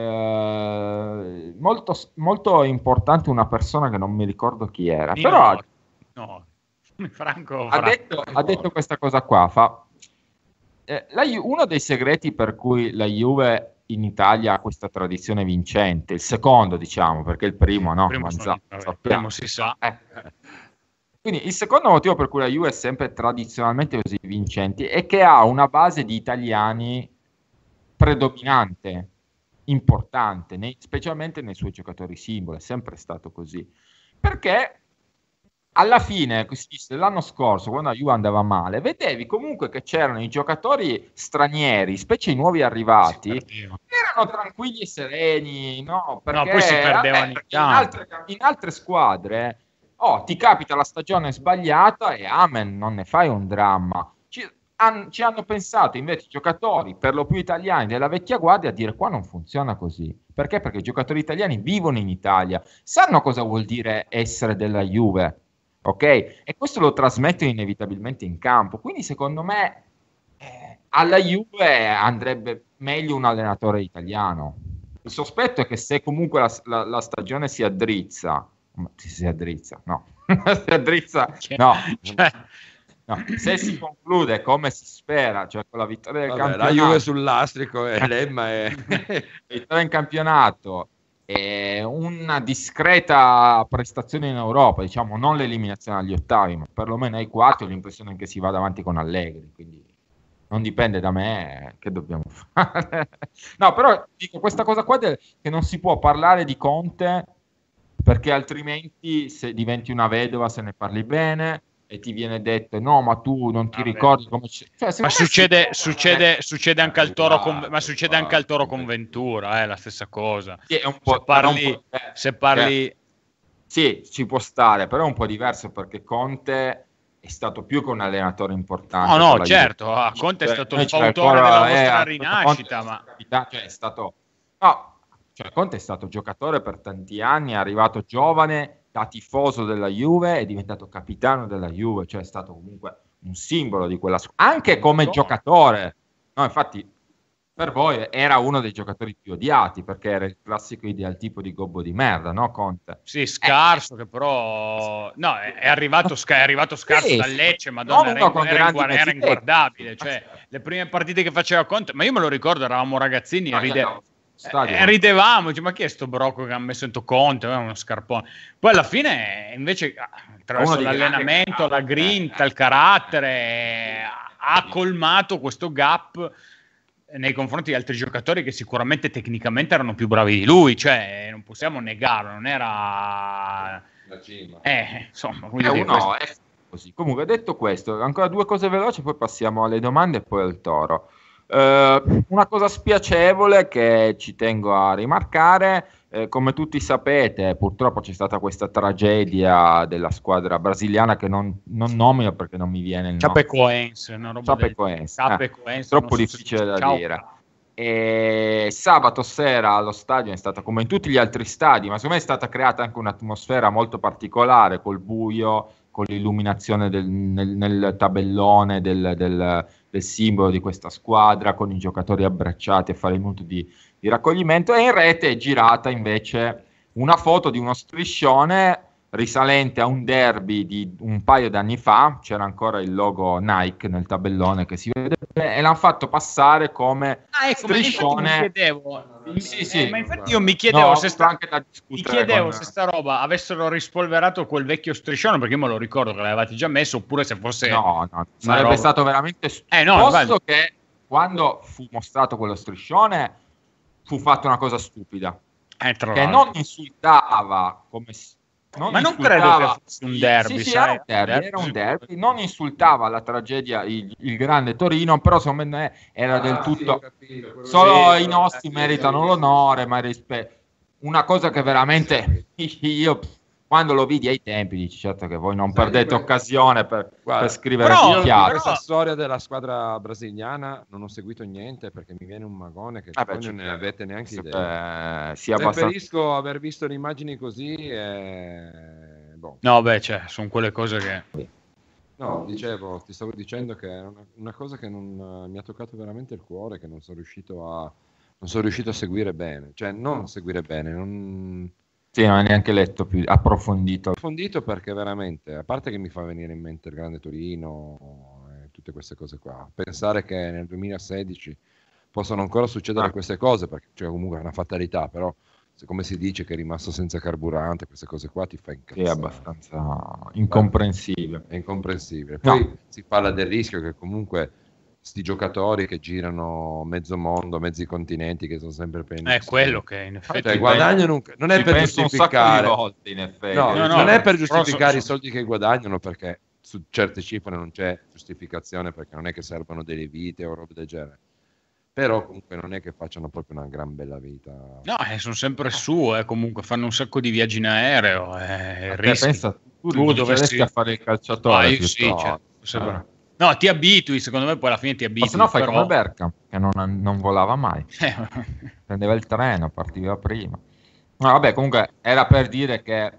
eh, molto, molto importante, una persona che non mi ricordo chi era, Io però no, no. Franco, ha Franco. detto, ha detto questa cosa qua, fa, eh, la Ju- uno dei segreti per cui la Juve in Italia ha questa tradizione vincente, il secondo diciamo, perché il primo no, Il primo, Manza- sono- vabbè, sappiamo. primo si sa. Eh. Quindi il secondo motivo per cui la Juve è sempre tradizionalmente così vincenti è che ha una base di italiani predominante, importante, nei- specialmente nei suoi giocatori simbolo, è sempre stato così. Perché alla fine, si dice, l'anno scorso, quando la Juve andava male, vedevi comunque che c'erano i giocatori stranieri, specie i nuovi arrivati, erano tranquilli e sereni, no? Perché, poi si perdevano eh, in perché in, campo. altre, in altre squadre, oh, ti capita la stagione sbagliata e amen, non ne fai un dramma. Ci, han- ci hanno pensato invece i giocatori, per lo più italiani della vecchia guardia, a dire qua non funziona così. Perché? Perché i giocatori italiani vivono in Italia, sanno cosa vuol dire essere della Juve. Ok? E questo lo trasmettono inevitabilmente in campo. Quindi, secondo me, eh, alla Juve andrebbe meglio un allenatore italiano. Il sospetto è che se comunque la, la, la stagione si addrizza, si, si addrizza, no, si addrizza, no, Cioè, no, se si conclude come si spera, cioè con la vittoria del Vabbè, la campionato, Juve sul lastrico e l'Emma è... vittoria in campionato e una discreta prestazione in Europa, diciamo non l'eliminazione agli ottavi, ma perlomeno ai quarti, ho l'impressione che si vada avanti con Allegri, quindi non dipende da me, che dobbiamo fare? No, però dico questa cosa qua del, che non si può parlare di Conte perché altrimenti se diventi una vedova se ne parli bene e ti viene detto no, ma tu non ti Vabbè. ricordi come c'è. Cioè, ma secondo me succede, si- succede, succede anche al Toro con, Uguale, ma succede anche al Toro con uguale. Ventura, è la stessa cosa. Sì, è un po', Se parli, però un po' diverso, se parli cioè, sì, ci può stare, però è un po' diverso perché Conte è stato più che un allenatore importante. no, no, per la certo, Juve. ah, Conte è stato Noi il c'era fautore ancora, della eh, vostra Conte rinascita, è ma capita- cioè, è stato no, cioè, Conte è stato giocatore per tanti anni, è arrivato giovane da tifoso della Juve, è diventato capitano della Juve, cioè è stato comunque un simbolo di quella squadra, anche come No. giocatore. No, infatti per voi era uno dei giocatori più odiati perché era il classico idealtipo di gobbo di merda, no Conte? sì, scarso, che però no, è, è arrivato, sca- è arrivato scarso Sì, dal Lecce, madonna, non era, uno con era, grandi inguar- era mezzi inguardabile, tecnici. cioè le prime partite che faceva Conte, ma io me lo ricordo, eravamo ragazzini, No, ride- no, stadio. eh, ridevamo, dice, ma chi è sto brocco che ha messo into Conte, è uno scarpone. Poi alla fine invece attraverso Uno dei grandi l'allenamento, la carattere, grinta, eh. il carattere ha colmato questo gap nei confronti di altri giocatori che sicuramente tecnicamente erano più bravi di lui, cioè non possiamo negarlo, non era La cima. eh, insomma, voglio Eh, dire, uno questo- è, così. Comunque, detto questo, ancora due cose veloci, poi passiamo alle domande e poi al Toro. Eh, una cosa spiacevole che ci tengo a rimarcare, eh, come tutti sapete, purtroppo c'è stata questa tragedia della squadra brasiliana che non, non nomino perché non mi viene il nome. Chapecoense, una roba del- Chapecoense, eh, Chapecoense, troppo non so se- difficile da Ciao. dire. E sabato sera allo stadio è stata, come in tutti gli altri stadi, ma secondo me è stata creata anche un'atmosfera molto particolare col buio, con l'illuminazione del, nel, nel tabellone del, del, del simbolo di questa squadra, con i giocatori abbracciati a fare il minuto di, di raccoglimento. E in rete è girata invece una foto di uno striscione risalente a un derby di un paio d'anni fa. C'era ancora il logo Nike nel tabellone che si vede bene, e l'hanno fatto passare come Ah, ecco, ma infatti striscione. mi chiedevo, Sì, sì. eh, ma infatti io mi chiedevo No, se ho sta, anche da mi discutere chiedevo con- se sta roba avessero rispolverato quel vecchio striscione, perché io me lo ricordo che l'avevate già messo, oppure se fosse No, no, sarebbe roba- stato veramente stu- Eh, no, Posto infatti. che quando fu mostrato quello striscione fu fatta una cosa stupida, eh, tra che l'altro. non insultava come s- Ma non insultava- credo che fosse un derby, sì, sì, sai? era un derby, Derby, era un sì. derby, non insultava la tragedia, il, il grande Torino, però secondo me era del tutto solo i nostri meritano l'onore, ma rispe- una cosa che veramente io quando lo vidi ai tempi dici certo che voi non Sai, perdete io- occasione per, Guarda, per scrivere però- più Io chiaro. di questa però- storia della squadra brasiliana non ho seguito niente perché mi viene un magone che Vabbè, voi non cioè, ne avete neanche idea. eh, sia abbastanza Preferisco aver visto le immagini così e... boh. No, beh, cioè, sono quelle cose che... No, dicevo, ti stavo dicendo che è una, una cosa che non, eh, mi ha toccato veramente il cuore, che non sono riuscito a, non sono riuscito a seguire bene, cioè non seguire bene, non sì, non è neanche letto più approfondito. approfondito perché veramente, a parte che mi fa venire in mente il Grande Torino e tutte queste cose qua, pensare che nel duemilasedici possano ancora succedere Ah. queste cose, perché cioè, comunque è una fatalità, però se, come si dice che è rimasto senza carburante, queste cose qua ti fa Sì, incazzare. è abbastanza incomprensibile. È incomprensibile. No. Poi si parla del rischio che comunque sti giocatori che girano mezzo mondo, mezzi continenti, che sono sempre pieni. È quello che in effetti... Cioè, guadagnano un- non è Ci per penso un sacco di giustificare, volte, in effetti. no, No, no, non è per però giustificare so- i soldi che guadagnano, perché su certe cifre non c'è giustificazione, perché non è che servono delle vite o robe del genere. Però comunque non è che facciano proprio una gran bella vita. No, eh, sono sempre su, eh, comunque fanno un sacco di viaggi in aereo, eh, Perché rischi. pensa, tu, Tu dovessi dovessi- a fare il calciatore. Ah, io piuttosto. sì, cioè, sembra- Ah. No, ti abitui, secondo me poi alla fine ti Ma abitui. se no fai però- come Bergkamp, che non, non volava mai. Eh, Prendeva il treno, partiva prima. No, vabbè, comunque era per dire che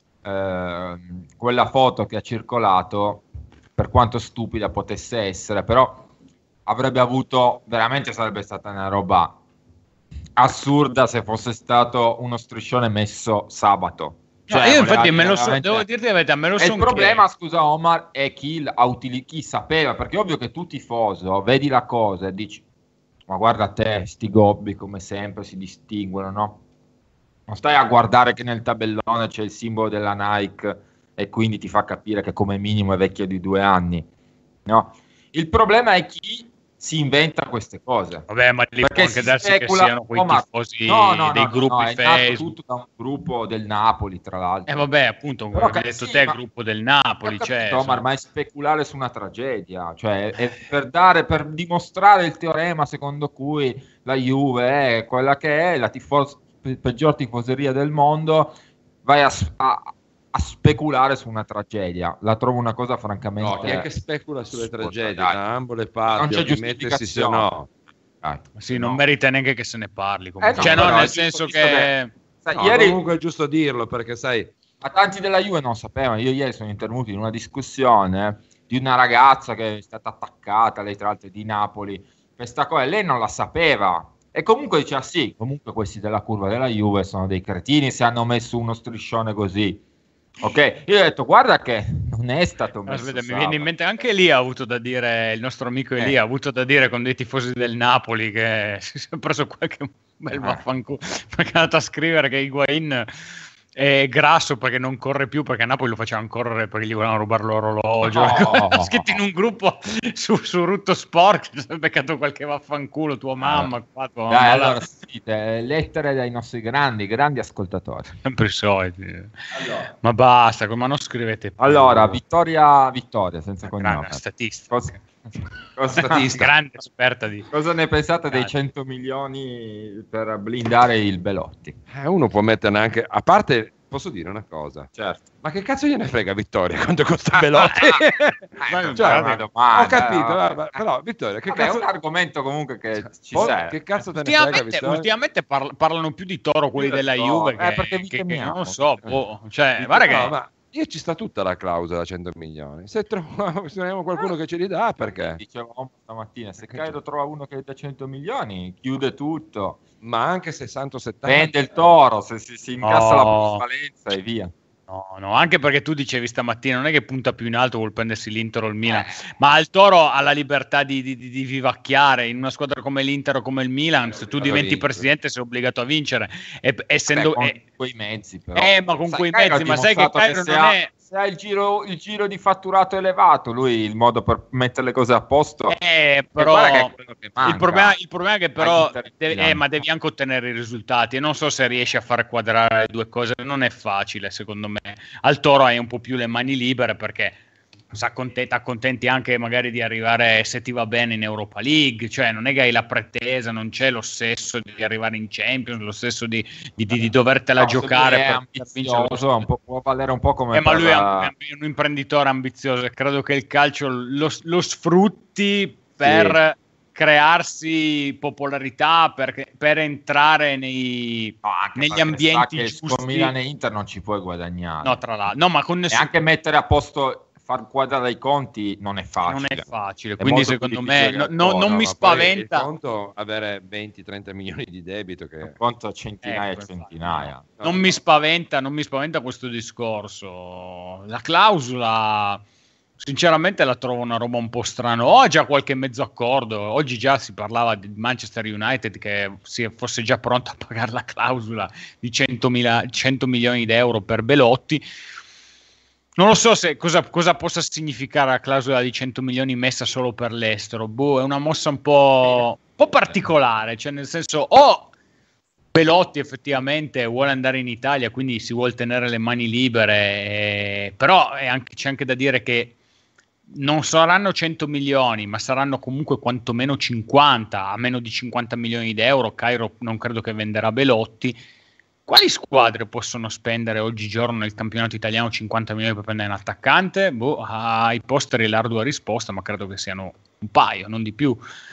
ehm, quella foto che ha circolato, per quanto stupida potesse essere, però avrebbe avuto, veramente sarebbe stata una roba assurda se fosse stato uno striscione messo sabato. No, Cioè, io voleva infatti me dire lo so, veramente- devo dirti la verità, me lo E so il problema, scusa Omar, è chi, l- ha utili- chi sapeva, perché è ovvio che tu tifoso vedi la cosa e dici, ma guarda te, sti gobbi come sempre si distinguono, no? Non stai a guardare che nel tabellone c'è il simbolo della Nike e quindi ti fa capire che come minimo è vecchio di due anni, no? Il problema è chi si inventa queste cose. Vabbè, ma lì può Perché anche si darsi specula- che siano quei oh, ma- tifosi no, no, dei no, gruppi no, è nato Facebook. tutto da un gruppo del Napoli, tra l'altro. Eh vabbè, appunto, come Però hai che- detto sì, te, il ma- gruppo del Ho Napoli, capito, cioè, Omar, sono- ma è speculare su una tragedia, cioè è per dare, per dimostrare il teorema secondo cui la Juve è quella che è, la tifos- pe- peggior tifoseria del mondo, vai a, s- a- a speculare su una tragedia. La trovo una cosa francamente... No, chi è che specula sulle assurda, tragedie? dai. Da ambo le Non parti, c'è o chi mette sì sì o giustificazione. no. Dai, sì, non no. merita neanche che se ne parli. comunque. Eh no, cioè, no, però nel è giusto- senso visto che... che- Sai, No, ieri comunque è giusto dirlo, perché sai, a tanti della Juve non sapevano. Io ieri sono intervenuto in una discussione di una ragazza che è stata attaccata, lei tra l'altro è di Napoli, questa cosa, lei non la sapeva. E comunque diceva sì, comunque questi della curva della Juve sono dei cretini se hanno messo uno striscione così. Ok, io ho detto guarda che non è stato messo Aspetta, mi sabato. viene in mente anche lì ha avuto da dire il nostro amico Eh. Elia ha avuto da dire con dei tifosi del Napoli che si è preso qualche bel Eh. vaffanculo perché è andato a scrivere che Higuain è grasso perché non corre più, perché a Napoli lo facevano correre perché gli volevano rubare l'orologio. No. Scritto in un gruppo su, su Rutto Sport, si è beccato qualche vaffanculo, tua mamma. Qua, tua Dai, mamma allora, là. sì, eh, lettere dai nostri grandi, grandi ascoltatori. Sempre i soliti. Allora, Ma basta, ma non scrivete più. allora Vittoria, Vittoria, senza Grande cognome. statista. Cosa, cosa, Statista. Grande esperta di... cosa ne pensate dei Grande. cento milioni per blindare il Belotti? Eh, uno può metterne anche, a parte, posso dire una cosa, Certo. ma che cazzo gliene frega Vittoria quanto costa Belotti? Ma Cioè, una domanda, ho capito, no? vabbè, però Vittoria, che Vabbè, cazzo, è un argomento comunque che ci po- serve. che cazzo te ne frega Ultimamente, Vittoria? ultimamente parla- parlano più di Toro quelli Io della so, Juve eh, che, perché vi che- che temiamo. non lo so, boh. Cioè, Dico, guarda che no, ma io ci sta tutta la clausola cento milioni. Se troviamo, se troviamo qualcuno che ce li dà, perché? Dicevamo stamattina, se Cairo trova uno che dà cento milioni, chiude tutto, Ma anche sessanta settanta. vende il Toro, se si, si incassa la No. plusvalenza e via. no, no, anche perché tu dicevi stamattina non è che punta più in alto, vuol prendersi l'Inter o il Milan, Eh. ma il Toro ha la libertà di, di- di- di vivacchiare in una squadra come l'Inter o come il Milan. Se tu diventi vincere. presidente sei obbligato a vincere, e, essendo, Vabbè, con eh, quei mezzi però. eh, ma con Sai, quei Cairo ha mezzi, ma sai che dimostrato Cairo se non ha- è... se ha il giro, il giro di fatturato elevato, lui il modo per mettere le cose a posto. Eh, E però guarda che è quello che manca. il problema, il problema è che però All'Inter di devi- Milano. eh, ma devi anche ottenere i risultati e non so se riesci a fare quadrare le due cose, non è facile secondo me. Al Toro hai un po' più le mani libere perché si accontenta, accontenti anche magari di arrivare, se ti va bene, in Europa League, cioè non è che hai la pretesa, non c'è lo stesso di arrivare in Champions, lo stesso di, di, di, di dovertela No, se giocare lui è per, per vincere lo ambizioso, è un po', può valere un po' come eh, ma per lui è la- un, è un imprenditore ambizioso e credo che il calcio lo, lo sfrutti per crearsi popolarità, per, per entrare nei... No, anche negli perché ambienti sa che giusti. con Milan e Inter non ci puoi guadagnare. No, tra l'altro. No, ma con E nessuno anche mettere a posto, far quadrare i conti non è facile. non è facile. È Quindi molto più secondo difficile me no- che no- al non Toro, mi ma poi spaventa. Il conto avere venti trenta milioni di debito che... Conto centinaia Ecco, e centinaia. Non mi spaventa, non mi spaventa questo discorso. La clausola, sinceramente, la trovo una roba un po' strana. Ho già qualche mezzo accordo. Oggi già si parlava di Manchester United che si fosse già pronto a pagare la clausola di centomila, cento milioni di euro per Belotti. Non lo so se cosa, cosa possa significare la clausola di cento milioni messa solo per l'estero. Boh, è una mossa un po', un po' particolare, cioè nel senso o Belotti effettivamente vuole andare in Italia, quindi si vuole tenere le mani libere, eh, però è anche, c'è anche da dire che non saranno cento milioni, ma saranno comunque quantomeno cinquanta, a meno di cinquanta milioni di euro. Cairo non credo che venderà Belotti. Quali squadre possono spendere oggigiorno nel campionato italiano cinquanta milioni per prendere un attaccante? Boh, ai posteri l'ardua risposta, ma credo che siano un paio, non di più.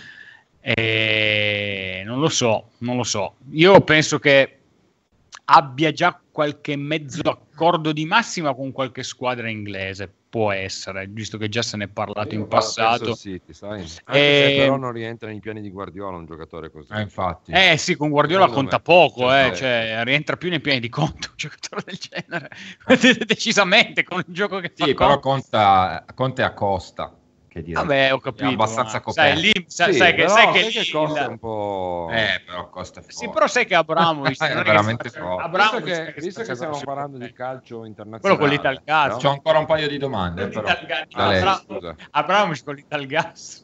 E non lo so, non lo so. Io penso che abbia già qualche mezzo accordo di massima con qualche squadra inglese, può essere, visto che già se ne è parlato in passato. Sì, sai. Anche E- se però non rientra nei piani di Guardiola un giocatore così. Eh, infatti. Eh sì, con Guardiola Secondo conta me. poco, Cioè, eh, no. cioè rientra più nei piani di conto un giocatore del genere, decisamente, con un gioco che fa Sì, però conto. conta, Conte a Costa. Che dire. Vabbè, ho capito. È abbastanza ma coperto. sai, lì, sai, Sì, sai che, però sai che sai lì che costa il- un po'... Eh, però Costa è forte. Sì, però sai che Abramovic È non è che veramente sta- forte. Visto Abramovic che, non è che visto sta che stiamo facendo- parlando di calcio internazionale, quello con l'Italgas, no? C'ho ancora un paio di domande, però. L'Italgas- Da lei. Abra- scusa. Abramovic con l'Italgas.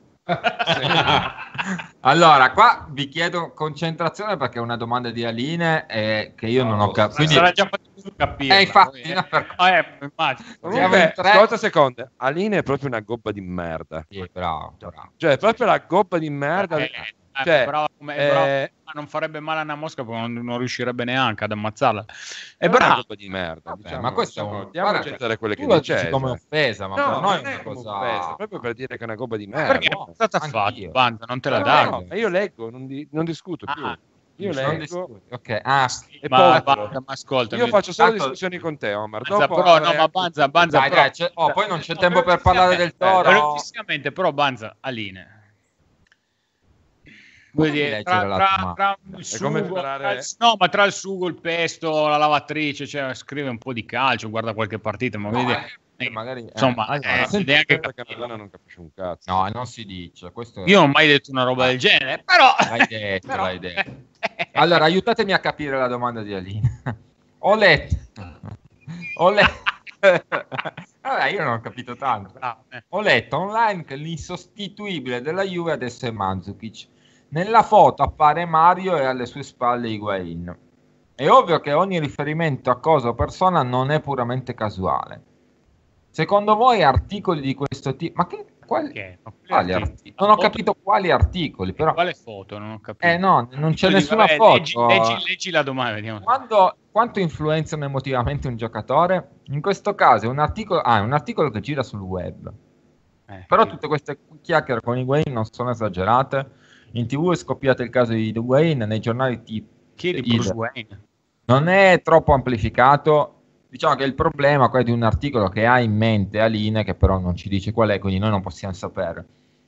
Allora, qua vi chiedo concentrazione perché è una domanda di Aline eh, che io non ho capito. Quindi, Sarà già fatto capire. eh, infatti, no, per- Ah, eh, immagino. Siamo in Comunque, tre. ascolta un secondo, Aline è proprio una gobba di merda. Sì, bravo, bravo. Cioè, è proprio la gobba di merda. Eh, eh, Cioè, brava come- è brava, eh, ma non farebbe male a una mosca perché non, non riuscirebbe neanche ad ammazzarla. È è una bravo. gobba di merda. Vabbè, diciamo, ma questo è diciamo, un- diamo guarda, gente da quelle che Tu lo dice. dici come cioè. offesa, ma No, per noi non è è una come cosa... offesa, proprio per dire che è una gobba di merda. Perché no, è stata anch'io. fatta, Banza, non te la No, dà. no, ma io leggo, non, di- non discuto più. Ah, Io Non leggo discuti. Ok, ah, e ma, poi Banza, ma ascolta, io faccio solo Tanto- discussioni con te, Omar. Banza, Dopo però, avrei no, ma anche- Banza, Banza, dai, però- dai, c'è- oh, poi non c'è No, tempo per parlare del Toro. velocissimamente, però Banza, Aline. Vuoi Fammi dire, leggere tra, la tra, domanda. tra il È come sugo, sparare- tra il- no, ma tra il sugo, il pesto, la lavatrice, cioè scrive un po' di calcio, guarda qualche partita, ma No, vedi, eh, magari, eh, insomma, allora, eh, senti- devi anche Perché capire. una donna non capisce un cazzo. no, non si dice. Questo Io non ho mai detto una roba del genere, però... l'hai detto, però- l'hai detto. Allora, aiutatemi a capire la domanda di Aline. Ho letto, ho letto... Vabbè, io non ho capito tanto. Ho letto online che l'insostituibile della Juve adesso è Mandzukic. Nella foto appare Mario e alle sue spalle Higuain. È ovvio che ogni riferimento a cosa o persona non è puramente casuale. Secondo voi articoli di questo tipo... Ma che... Quali, che? quali articoli? Non ho capito quali articoli, però... Quale foto? Non ho capito. Eh no, non c'è Quindi, nessuna vabbè, foto. Leggi, leggi, leggi la domanda, vediamo. Quando, quanto influenzano emotivamente un giocatore? In questo caso è un articolo, ah, è un articolo che gira sul web. Eh, Però sì. tutte queste chiacchiere con Higuain non sono esagerate. In tivù è scoppiato il caso di Higuain, nei giornali tipo... Chi è di Bruce Wayne? Non è troppo amplificato. Diciamo che il problema è di un articolo che ha in mente Aline, che però non ci dice qual è, quindi noi non possiamo sapere.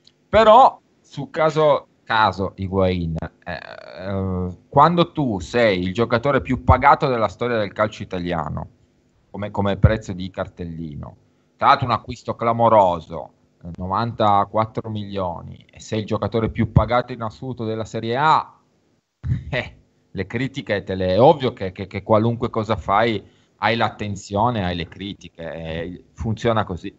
Però su caso, caso Higuain, eh, eh, quando tu sei il giocatore più pagato della storia del calcio italiano, come, come prezzo di cartellino, tra l'altro un acquisto clamoroso, novantaquattro milioni, e sei il giocatore più pagato in assoluto della Serie A, eh, le critiche te le... È ovvio che, che, che qualunque cosa fai hai l'attenzione, hai le critiche, eh, funziona così.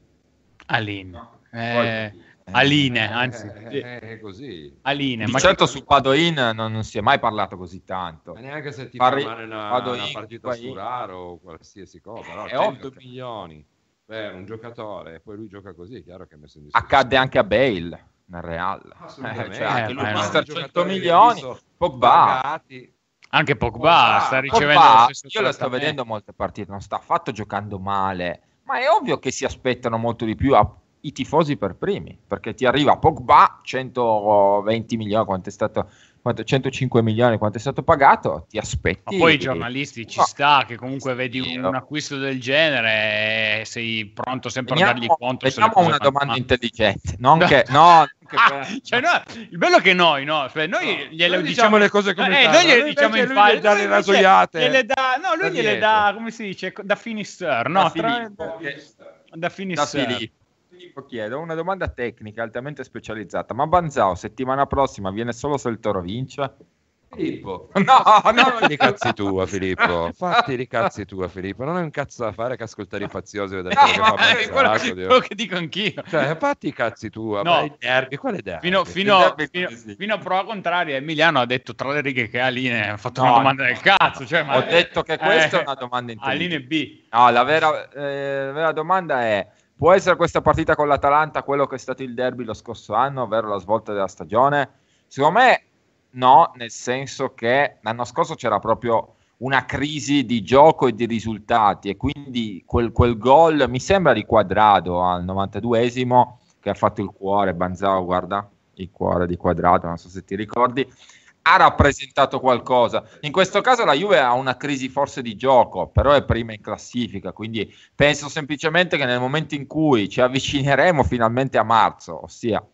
Aline. Eh, Aline, anzi. È, è così. Aline. Di Ma certo che... su Padoin non, non si è mai parlato così tanto. Ma neanche se ti Parli- fa male una, Padoin, una partita poi- su Raro o qualsiasi cosa. No, È cento ovvio che- milioni per un giocatore e poi lui gioca così, è chiaro che è messo in discussione. Accadde anche a Bale nel Real. Assolutamente. Eh, cioè, anche Eh, lui ma no. mister Giocatori cento che milioni, visto Pogba. pagati. Anche Pogba Pogba, sta ricevendo Pogba, lo stesso io lo sto trattamento. vedendo molte partite, non sta affatto giocando male, ma è ovvio che si aspettano molto di più a, i tifosi per primi, perché ti arriva Pogba, centoventi milioni, quanto è stato, quanto, centocinque milioni, quanto è stato pagato, ti aspetti. Ma poi i giornalisti ci No. sta che comunque vedi un, Io. un acquisto del genere e sei pronto sempre a dargli Veniamo, conto. se le veniamo a cose una vanno domanda male. intelligente, non che... No, che Ah, cioè, no, il bello è che noi, no, cioè, noi gliele Noi diciamo, diciamo le cose come eh, stanno, noi gliele lui diciamo in invece lui faccia, gli dà le lui invece rasoiate gliele dà, no, lui da gliele dietro. dà, come si dice, da Finister, no, Da tra- Filippo, che- da da Finister. Filippo. Filippo chiedo una domanda tecnica altamente specializzata, ma Banzao settimana prossima viene solo se il Toro vince? Filippo, No, no, fatti i cazzi tua Filippo, fatti i cazzi tua Filippo, non hai un cazzo da fare che ascoltare i faziosi e vedere No, quello che ma fa è È quello, Banzao, che, Dio. quello che dico anch'io. Cioè, fatti i cazzi tua, No. ma i derby, quale derby? Fino, fino, derby fino, così. fino a prova contraria, Emiliano ha detto tra le righe che Aline ha fatto No, una domanda del cazzo. Cioè, ma- Ho detto che questa eh, è una domanda intelligente. Aline B. No, la vera, eh, la vera domanda è: può essere questa partita con l'Atalanta quello che è stato il derby lo scorso anno, ovvero la svolta della stagione? Secondo me no, nel senso che l'anno scorso c'era proprio una crisi di gioco e di risultati e quindi quel, quel gol mi sembra di Quadrado al novantaduesimo che ha fatto il cuore, Banzao, guarda il cuore di Quadrado, non so se ti ricordi, ha rappresentato qualcosa. In questo caso la Juve ha una crisi forse di gioco, però è prima in classifica, quindi penso semplicemente che nel momento in cui ci avvicineremo finalmente a marzo, ossia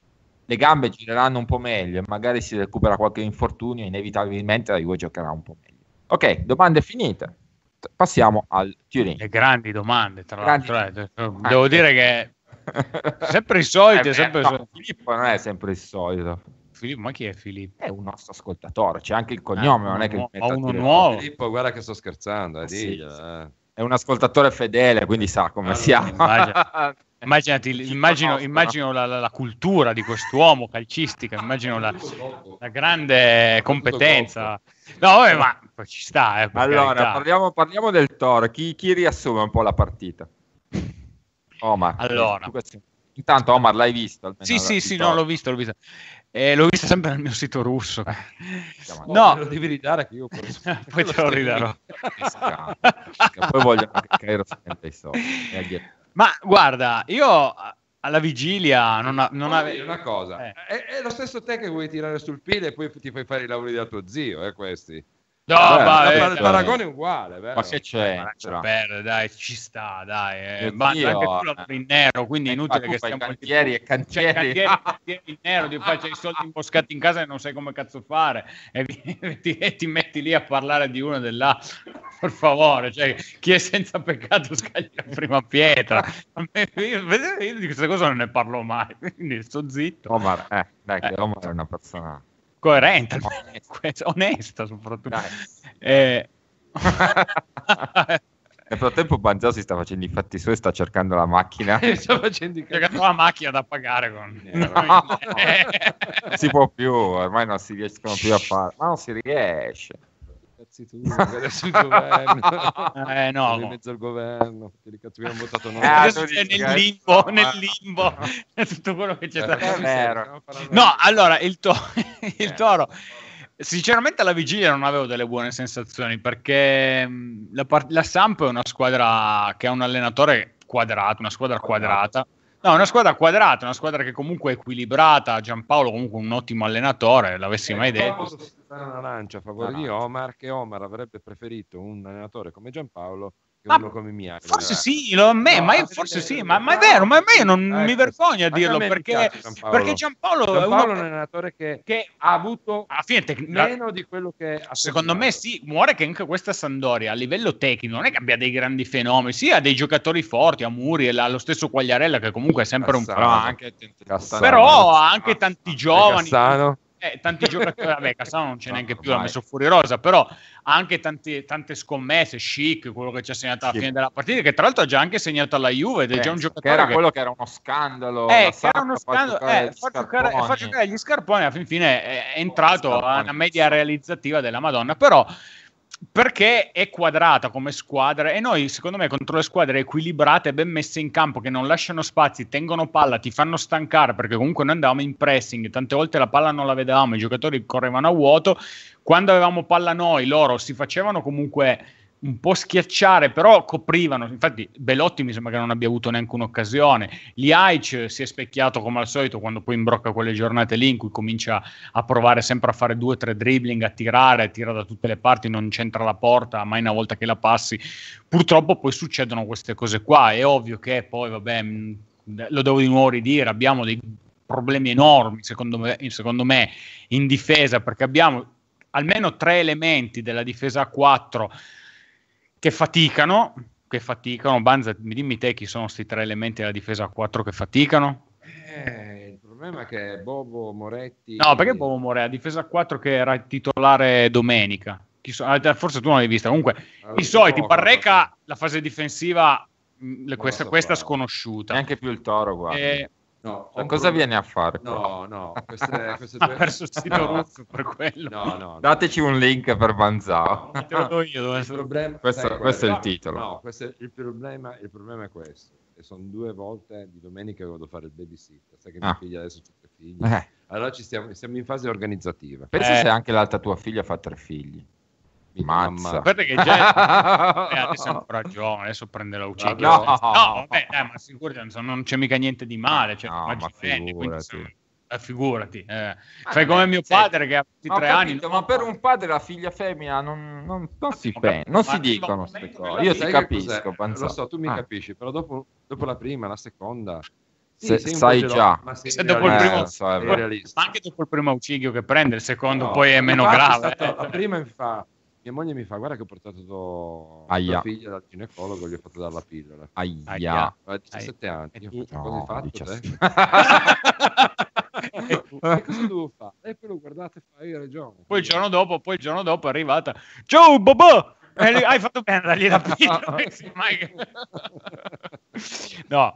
le gambe gireranno un po' meglio e magari si recupera qualche infortunio, inevitabilmente la Juve giocherà un po' meglio. Ok, domande finite. Passiamo al Turin. Le grandi domande, tra Grandi- l'altro. eh. Ah, Devo sì. dire che sempre i soliti, Eh, sempre no, so- Filippo non è sempre il solito, Filippo, ma chi è Filippo? è un nostro ascoltatore, c'è anche il cognome, Eh, non è che ma il metta uno Turin. nuovo. Filippo, guarda che sto scherzando, eh, Ah, sì, diglielo, eh. È un ascoltatore fedele, quindi sa come Allora, siamo. immagina- Immaginati, Chi immagino, conosco, immagino la, la- la cultura di quest'uomo calcistica, immagino la, la grande competenza. No, vabbè, ma poi ci sta. Eh, per Allora, carità. parliamo, parliamo del Toro. Chi, chi riassume un po' la partita? Omar. Allora. Tu questo- Intanto Omar l'hai visto? almeno Sì, sì, il sì, Toro. no, l'ho visto, l'ho visto. Eh, l'ho visto sempre nel mio sito russo. Siamo- Oh, No. me lo devi ridare che io posso... Poi te lo ridarò. Che scandalo. Che poi vogliono che Cairo spenda i soldi. E agli- Ma guarda, io alla vigilia non, a- non Non avevo... una cosa, Eh. è, è lo stesso te che vuoi tirare sul piede e poi ti fai fare i lavori da tuo zio, eh, questi. No, Beh, ma, il eh, par- eh, il paragone è uguale, vero? Ma che c'è? ma lascia perdere, dai, ci sta, dai. Eh. Mio Ma Dio, anche tu eh. lavori in nero, quindi è Eh, inutile ma tu che fai stiamo... cantieri e Cioè, cantieri. cantieri, cantieri in nero, ti faccio i soldi imboscati in casa e non sai come cazzo fare e, vi- e ti, e ti metti lì a parlare di uno e dell'altro, per favore, cioè, chi è senza peccato scaglia la prima pietra. A me- io, io di queste cose non ne parlo mai, quindi sto zitto. Omar, eh, dai, che Eh. Omar è una persona Coerente, onesta. onesta soprattutto. Dai. Eh, Nel frattempo Banzao si sta facendo i fatti suoi, sta cercando la macchina. sta facendo i Cercando la macchina da pagare con... No. Non si può più, ormai non si riescono più a fare. Ma non si riesce. Cazzi tu, adesso il governo. Eh no. In mezzo al governo. Che cazzo abbiamo votato noi. Eh, Adesso tu c'è dici nel che- limbo, no, nel ma- limbo, tutto quello che c'è Cioè, stato. è vero. No, allora il, to- il Toro, sinceramente alla vigilia non avevo delle buone sensazioni perché mh, la, part- la Samp è una squadra che ha un allenatore quadrato, una squadra quadrata. No, una squadra quadrata, una squadra che comunque è equilibrata. Giampaolo comunque un ottimo allenatore, l'avessi mai detto. Posso fare una lancia a favore di Omar, che Omar avrebbe preferito un allenatore come Giampaolo che Ma uno come Miyagi. Forse sì, lo, me, No, ma io perché- forse sì, ma, ma è vero, ma io non Ecco, mi vergogno a anche dirlo me mi perché, piace Giampaolo. perché Giampaolo, è Giampaolo uno è un allenatore che, che ha avuto alla fine tec- meno di quello che ha secondo me servito. sì, muore che anche questa Sampdoria a livello tecnico non è che abbia dei grandi fenomeni, sì ha dei giocatori forti, a Muriel, ha lo stesso Quagliarella che comunque è sempre un... Cassano. Però anche Cassano. Però ha anche tanti giovani, Cassano. eh, tanti giocatori, vabbè Cassano non c'è No, neanche più, l'ha ormai. messo fuori rosa, però ha anche tanti, tante scommesse, Chic, quello che ci ha segnato alla Chic. fine della partita, che tra l'altro ha già anche segnato alla Juve ed è già un Penso, giocatore che era che- quello che era uno scandalo. Eh, la che era uno Samp fa scandalo, giocare eh, gli fa giocare, scarponi. fa giocare gli scarponi, alla fin fine è, è entrato a Scarponi. una media realizzativa della Madonna, però perché è quadrata come squadra e noi secondo me contro le squadre equilibrate, ben messe in campo, che non lasciano spazi, tengono palla, ti fanno stancare, perché comunque noi andavamo in pressing, tante volte la palla non la vedevamo, i giocatori correvano a vuoto, quando avevamo palla noi loro si facevano comunque un po' schiacciare, però coprivano. Infatti Belotti mi sembra che non abbia avuto neanche un'occasione. Liaic si è specchiato come al solito quando poi imbrocca quelle giornate lì in cui comincia a provare sempre a fare due o tre dribbling, a tirare, tira da tutte le parti, non c'entra la porta, mai una volta che la passi. Purtroppo poi succedono queste cose qua. È ovvio che poi, vabbè, mh, lo devo di nuovo ridire, abbiamo dei problemi enormi, secondo me, secondo me in difesa, perché abbiamo almeno tre elementi della difesa a quattro che faticano, che faticano. Banza, dimmi te chi sono questi tre elementi della difesa a quattro che faticano? Eh, il problema è che Bobo Moretti... No, perché Bobo Morea, difesa a quattro che era titolare domenica. Chi so- ah, forse tu non l'hai vista. Comunque, Allora, i soliti, poco, Barreca, poco. la fase difensiva, mh, le- lo questa, so questa fare. sconosciuta. Neanche più il Toro, guarda. Eh, No, Cioè, un cosa pro- viene a fare qua? No, no, queste, queste ha due... perso il sito no, russo per quello. no, no, no. Dateci un link per Banzao. Te lo do io, dove Il sono- problema, Questo- sai questo è qual il titolo. No, questo è- il, problema, il problema è questo. E sono due volte di domenica che vado a fare il babysitter. Sai che mia Ah. figlia adesso ha tre figli. Eh, Allora ci stiamo, siamo in fase organizzativa. pensa Eh. se anche l'altra tua figlia fa tre figli. Mica Mazza. mamma. Guarda che già eh, adesso è ancora giovane, adesso prende la uccide. No. No, vabbè, dai, ma figurati, non c'è mica niente di male. Cioè, No, ma ma figurati. figurati. Sono, eh, figurati. Eh. Fai vabbè, come mio sì. padre che ha Ma ho tre anni. capito, ma per un padre la figlia femmina non, non- non si, Ma- pen- non ma- si dicono ma- queste ma- cose. Io Sai ti che capisco, cos'è? Banzao. Lo so, tu mi Ah, capisci, però dopo, dopo la prima, la seconda... Se- sei un sai po' geloso, già. ma sei Se dopo il realista, primo- so, è sei vero. realista. Ma anche dopo il primo auciglio che prende, il secondo No, poi è meno infatti grave. è stato- eh. la prima mi fa, mia moglie mi fa, guarda che ho portato Aia. tua figlia dal ginecologo, gli ho fatto dare la pillola. Aia. Aia. Ha diciassette anni, io E tu? faccio No, cose fatte, diciassette. te? E cosa devo fare? E poi lo guardate e fa, hai ragione. Poi il giorno dopo, poi il giorno dopo è arrivata. Ciao, babà! E lì, hai fatto bene a dargli la pillola. Mai che- No.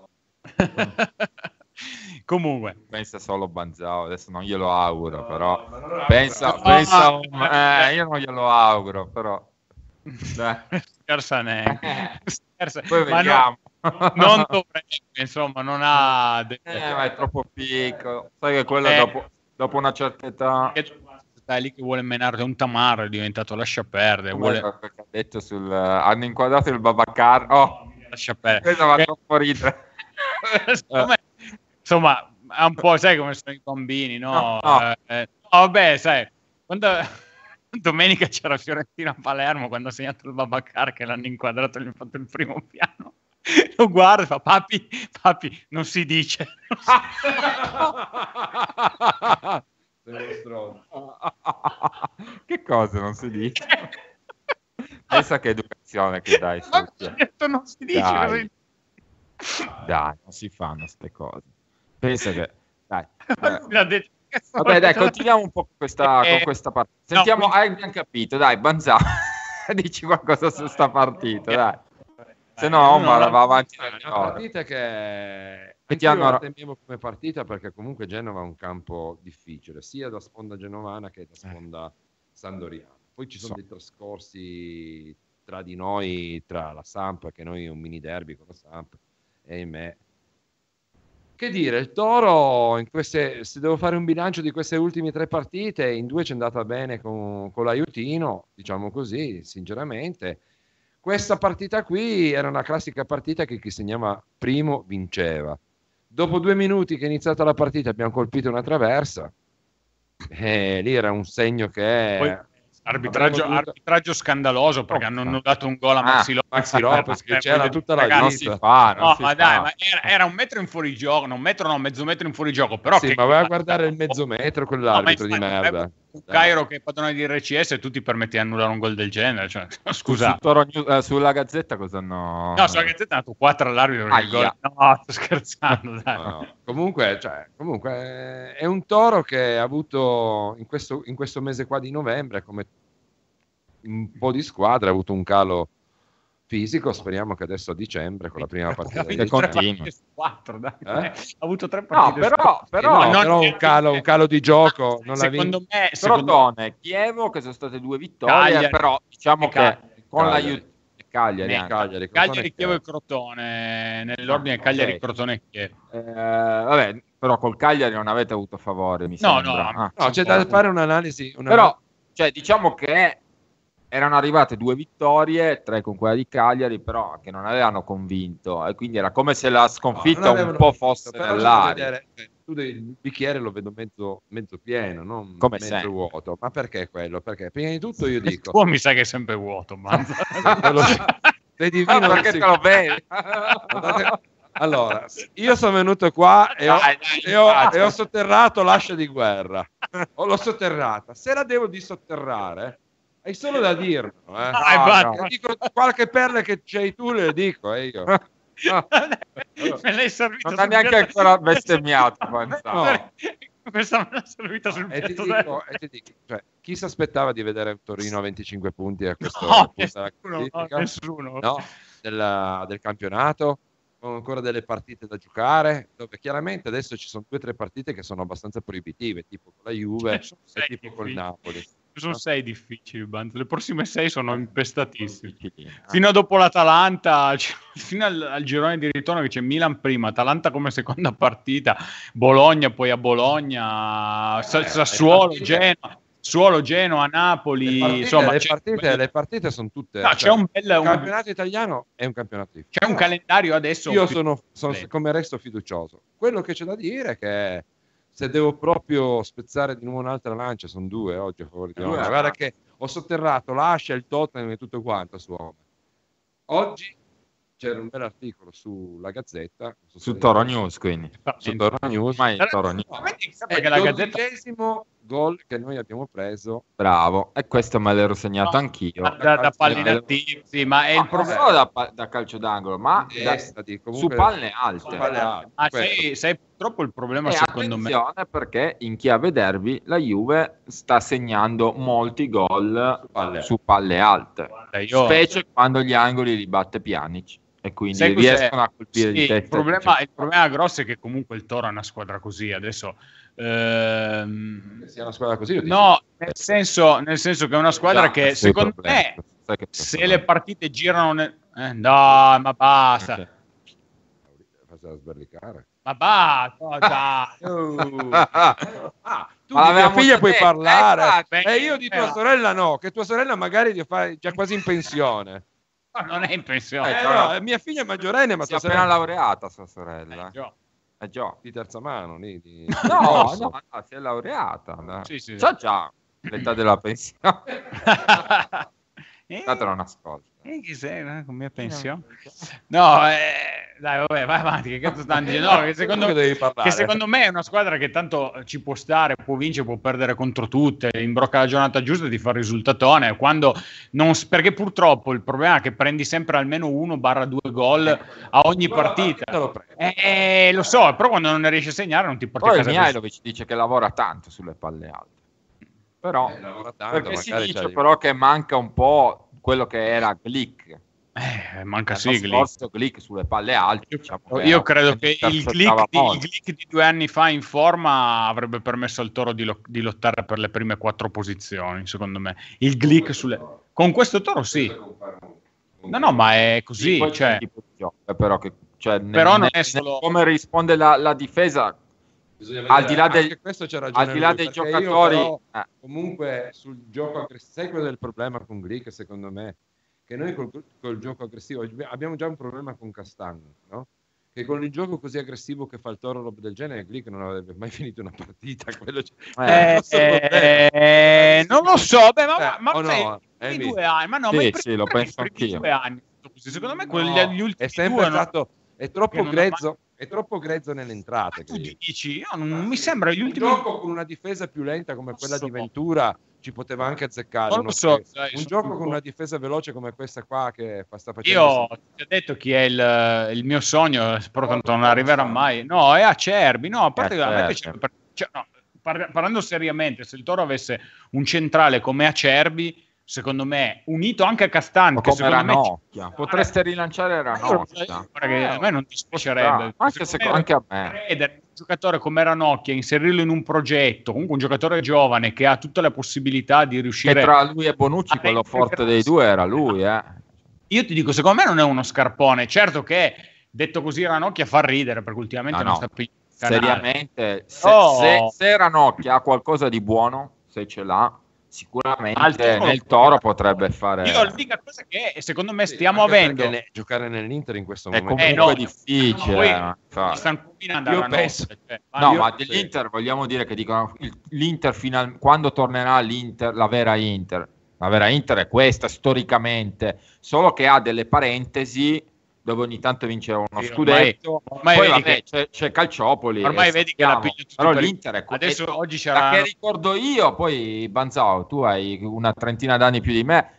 Comunque, Pensa solo Banzao, adesso non glielo auguro, però ma non è- pensa, No, pensa ma- eh, io non glielo auguro, però dai. scherza neanche. Scherza. Poi Ma vediamo. no- non dovrebbe, insomma, non ha. de- Eh, ma è troppo piccolo, sai che quello Eh. dopo, dopo una certa età Stai lì che vuole menare un tamarro, è diventato lascia perdere. come Vuole... ha detto sul hanno inquadrato il Babacar. Oh, Lascia perdere. questo va Eh, troppo ridere. secondo me, insomma, è un po', sai come sono i bambini, no? No, no. Eh, no, vabbè, sai, quando domenica c'era Fiorentina a Palermo, quando ha segnato il Babacar che l'hanno inquadrato e gli ha fatto il primo piano, lo guarda e fa, papi, papi, non si dice. Sei uno stronzo. Che cosa non si dice? Pensa che educazione che dai Ma su. ho detto non si dice. Dai. cosa- Dai, non si fanno queste cose. Pensa che dai. eh, L'ha detto. Vabbè, dai, continuiamo un po' con questa, Eh, con questa parte. Sentiamo, no, hai ben capito, dai, Banzao. dici qualcosa su sta partita, dai. Se no Omar va avanti È nelle una ore. partita che Che ti anch'io hanno- la temiamo come partita, perché comunque Genova è un campo difficile, sia da sponda genovana che da sponda sandoriana. Poi ci sono So. dei trascorsi tra di noi, tra la Samp, che noi un mini derby con la Samp, e me. Che dire, il Toro, in queste, se devo fare un bilancio di queste ultime tre partite, in due c'è andata bene con, con l'aiutino, diciamo così, sinceramente. Questa partita qui era una classica partita che chi segnava primo vinceva. Dopo due minuti che è iniziata la partita abbiamo colpito una traversa, e lì era un segno che... Poi arbitraggio, avremmo dovuto- arbitraggio scandaloso, perché Oh, hanno no. annullato un gol a Ah, Maxi Lopez. Maxi Lopez, che Eh, c'era voglio tutta dire, la Non ragazzi, si fa, non no, si ma fa. dai, ma era, era un metro in fuorigioco, no, un metro no, mezzo metro in fuorigioco, però Sì, che- ma vai a guardare il mezzo metro, quell'arbitro No, ma di infatti, merda. un Cairo che è padrone di R C S e tu ti permetti di annullare un gol del genere, cioè, Su scusa. Toro News- eh, sulla Gazzetta cosa hanno? No, sulla Gazzetta hanno dato quattro all'arbitro per il Aia. gol. No, sto scherzando, dai. No, no. Comunque, cioè, comunque è un Toro che ha avuto in questo, in questo mese qua di novembre, come un po' di squadre, ha avuto un calo fisico. Speriamo che adesso a dicembre, con la prima partita di Che Tre continua. partite su quattro, dai. Eh? Ha avuto tre No, partite su però, quattro. però, No, non- però un calo, un calo di gioco. Non l'ha secondo vinto. me, secondo Crotone, Chievo, che sono state due vittorie, Cagliari. però diciamo E che Cagliari. con Cagliari. l'aiuto e Cagliari, Ne- anche. Cagliari, Cagliari, Crotone, Chievo e Crotone, nell'ordine Ah, Cagliari, ok. Crotone e Chievo. Eh, vabbè, però col Cagliari non avete avuto favore, mi No, sembra. no, Ah. No, c'è da fare un'analisi. Una... Però, cioè, diciamo che erano arrivate due vittorie, tre con quella di Cagliari, però che non avevano convinto, e quindi era come se la No, sconfitta non un avevano po' vinto, fosse però c'è da nell'aria. vedere, cioè, tu devi- il bicchiere lo vedo mezzo, mezzo pieno, non Come mezzo sempre. vuoto. Ma perché quello? Perché prima di tutto io Il dico, tuo mi sa che è sempre vuoto, Manzo. quello- sei divino, Ah, non perché si- te lo bevi? Guardate- Allora, io sono venuto qua e ho, Dai, dai, e ho- faccia. e ho sotterrato l'ascia di guerra. O l'ho sotterrata. Se la devo dissotterrare, hai solo da dirlo. Eh. Dai, No, va, no. Io dico qualche perla che c'hai tu, le dico eh, io. Me l'hai servito Non sul ha neanche piatto- ancora bestemmiato, pensavo. No. Questa me l'ha servita sul E ti piatto dico, e ti dico, cioè, chi si aspettava di vedere un Torino a venticinque punti a questo No, punto della nessuno, no, classifica? nessuno. No, della- del campionato, con ancora delle partite da giocare, dove chiaramente adesso ci sono due o tre partite che sono abbastanza proibitive, tipo con la Juve Cioè, sono e sei tipo col difficili. Napoli. Sono sei difficili, Banz. Le prossime sei sono impestatissime. Difficili. Fino a dopo l'Atalanta, c- fino al, al girone di ritorno che c'è Milan prima, Atalanta come seconda partita, Bologna poi a Bologna, Sa- Eh, Sassuolo, le partite- Genoa, Sassuolo, Genoa, Napoli, Le partite, insomma le c'è, partite, le partite sono tutte... no, cioè, c'è un bel il un- campionato italiano è un campionato difficile. c'è un calendario adesso. Io più- sono, sono come resto fiducioso. Quello che c'è da dire è che se devo proprio spezzare di nuovo un'altra lancia, sono due oggi a favore di Due, Roma. ah. Guarda che ho sotterrato l'Ascia, il Tottenham e tutto quanto su Roma. Oggi c'era un bel articolo sulla Gazzetta. non so se Su avete Toro visto. News, quindi. Su Toro News. Ormai Però- Toro News. no, vedi, È perché il la Gazzetta dodicesimo gol che noi abbiamo preso. Bravo, e questo me l'ero segnato No, anch'io. da, da palli Eh, inattivi, sì, ma è No, il problema. non solo da, pa- da calcio d'angolo, ma Di da- testa, di- su comunque- palle alte. su palle alte. Ah, Questo. sai, sai, purtroppo il problema E secondo me. attenzione, perché in chiave derby la Juve sta segnando molti gol Su palle. su palle alte, Guarda, io- specie quando gli angoli li batte Pjanic e quindi Sai cos'è? riescono a colpire Sì, di testa. il, problema, il problema grosso è che comunque il Toro è una squadra così. Adesso, ehm, Che sia una squadra così, io dico- no, nel senso, nel senso che è una squadra Già, che sì, il secondo problema. me, Sai che se problema. le partite girano, nel- eh, no, ma basta, Ok. Faceva sberlicare. ma basta, dai. Uh. Ah, tu Ma di mia l'avevamo figlia già puoi detto, parlare eh, e io di tua eh. sorella no, che tua sorella magari ti fa già quasi in pensione. Non è in pensione. Eh, però- no, mia figlia è maggiorenne, ma Si è tua appena sorella laureata sua sorella. Eh, Gio. Eh, già. di terza mano lì, di... No, Corso. no, no, si è laureata. dai. Sì, sì. C'ha già l'età della pensione. Eh, Tanto non ascolta. eh, chi sei, eh, con mia pensione? No, eh, dai, vabbè, vai avanti. Che cazzo stanno dicendo? No, che secondo, Che devi parlare. che secondo me è una squadra che tanto ci può stare, può vincere, può perdere contro tutte, imbrocca la giornata giusta e ti fa il risultatone. Quando non, s- perché purtroppo il problema è che prendi sempre almeno uno barra due gol a ogni partita. Te lo prendo. Eh, lo so, però quando non ne riesci a segnare non ti porti Poi a casa. Mihailovic dice che lavora tanto sulle palle alte. Però Eh, lavora tanto, perché si magari dice c'hai- però che manca un po' quello che era Glick. Eh, manca L'anno sì, Glick. scorso Glick sulle palle alte. Diciamo che Io credo che il intercettava Glick, di, molto. il Glick di due anni fa in forma avrebbe permesso al Toro di, lo- di lottare per le prime quattro posizioni, secondo me. Il Glick sulle... Con questo Toro sì. No, no, ma è così. Sì, poi cioè, c'è un tipo di gioco, però, che, cioè, nel- Però non nel- è nel solo- come risponde la, la difesa. Bisogna Al vedere, di là del- anche questo c'è ragione al di là lui, dei perché io giocatori, però, eh. comunque sul gioco aggressivo, sai quello del problema con Glick secondo me, che noi col, col gioco aggressivo abbiamo già un problema con Castagno, no? Che con il gioco così aggressivo che fa il Toro, roba del genere, Glick non avrebbe mai finito una partita. Quello Eh, eh, eh, non lo so, beh, ma, Eh, ma o no, sai, i Amy? due anni, ma no, Sì, ma i sì, primi- lo i penso primi anch'io. due anni, secondo me quelli, No, gli ultimi è sempre due non- stato è che troppo non ha grezzo è troppo grezzo nelle entrate. tu Glick. dici, io non, non mi sembra gli Un ultimi gioco con una difesa più lenta come Non quella so. di Ventura ci poteva anche azzeccare. Non uno lo so, che- sai, un sono gioco un con po'- una difesa veloce come questa qua che fa- sta facendo. Io ti ho detto chi è il, il mio sogno, però tanto non arriverà mai. No, è Acerbi. No, a parte È che a me Acerbi. piace, per- cioè, no, par- parlando seriamente, se il Toro avesse un centrale come Acerbi, secondo me, unito anche a Castan, O che come secondo me Ranocchia. Potreste rilanciare Ranocchia. Guarda che a me non dispiacerebbe. Anche, se, anche a me. Credere in un giocatore come Ranocchia, inserirlo in un progetto, comunque un giocatore giovane che ha tutte le possibilità di Che riuscire. tra lui e Bonucci a quello mettere forte dei due era lui, eh. Io ti dico, secondo me non è uno scarpone. Certo che detto così Ranocchia fa ridere perché ultimamente No, non no. sta più in canale. Seriamente, se, Oh. se, se Ranocchia ha qualcosa di buono, se ce l'ha, sicuramente Al Toro nel lo- Toro potrebbe fare. Io l'unica cosa che secondo me Sì, stiamo anche avendo perché ne- giocare nell'Inter in questo È momento comunque Eh, no. difficile. Poi eh, infatti. ci stanno combinando Io a Ranocchia, penso- cioè, No, io- ma sì. dell'Inter vogliamo dire che dicono il- l'Inter final, quando tornerà l'Inter, la vera Inter. La vera Inter è questa storicamente, solo che ha delle parentesi dove ogni tanto vince uno Sì, scudetto. ormai Poi vedi vabbè, che- c'è, c'è Calciopoli. Ormai e vedi che la sappiamo. piglio tutti Però per- l'Inter è Adesso è- oggi da c'era che ricordo io, poi Banzao, tu hai una trentina d'anni più di me.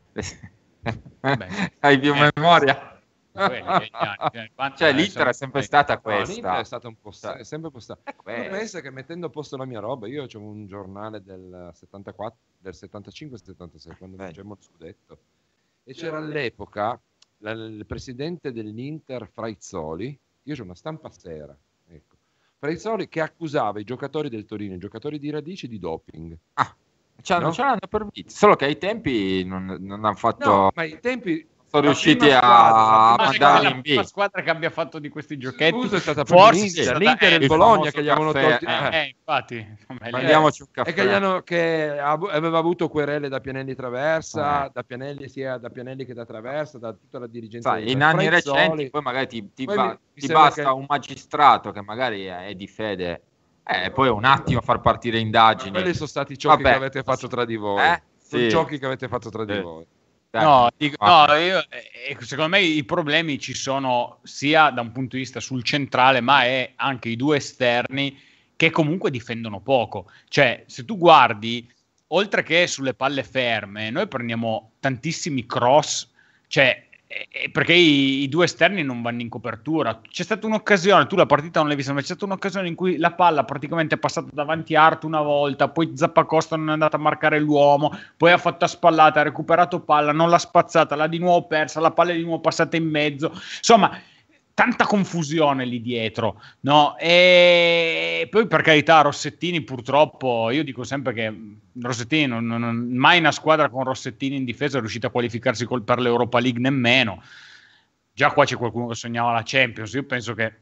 Hai più eh, memoria. quelli, gli anni, quanti Cioè adesso- l'Inter è sempre stata No, questa. l'Inter è stata un po' sta- è sempre postata. È Tu questa. pensa che mettendo a posto la mia roba, io ho un giornale del settantaquattro, del settantacinque settantasei, quando Vedi. vincemmo il scudetto, e c'era all'epoca la- il presidente dell'Inter Fraizzoli, io c'ho una stampa sera, ecco, Fraizzoli che accusava i giocatori del Torino, i giocatori di Radici di doping. Ah, ce l'hanno, No? ce l'hanno per vita. Solo che ai tempi non, non hanno fatto. No, ma ai tempi sono la riusciti prima a, squadra, la a prima mandarli la in prima B. squadra che abbia fatto di questi giochetti Scusa, è stata forse proprio è l'Inter, stata- l'Inter e il eh, Bologna famoso che gli avevano caffè, tolti eh. eh, infatti insomma, lì- Mandiamoci un caffè. e che, gli hanno, che ha- aveva avuto querele da Pianelli Traversa, Eh. da Pianelli sia da Pianelli che da Traversa, da tutta la dirigenza Sai, del in anni Fraizzoli. recenti poi magari ti, ti Poi ba- mi- mi ti sembra basta che- un magistrato che magari è di fede e poi un attimo far partire indagini. Quelli sono stati i giochi Vabbè. che avete fatto tra di voi. Eh? Sono Sì. giochi che avete fatto tra di Sì. voi. Dai. No, dico- Ah. no, io, eh, secondo me i problemi ci sono sia da un punto di vista sul centrale, ma è anche i due esterni che comunque difendono poco. Cioè, se tu guardi, oltre che sulle palle ferme, noi prendiamo tantissimi cross, cioè, eh, eh, perché i, i due esterni non vanno in copertura. C'è stata un'occasione, tu la partita non l'hai vista, ma c'è stata un'occasione in cui la palla praticamente è passata davanti a Art una volta, poi Zappacosta non è andato a marcare l'uomo, poi ha fatto a spallata, ha recuperato palla, non l'ha spazzata, l'ha di nuovo persa, la palla è di nuovo passata in mezzo. Insomma, tanta confusione lì dietro, no? E poi per carità Rossettini purtroppo, io dico sempre che Rossettini non, non- non- mai una squadra con Rossettini in difesa è riuscita a qualificarsi col- per l'Europa League nemmeno. Già qua c'è qualcuno che sognava la Champions, io penso che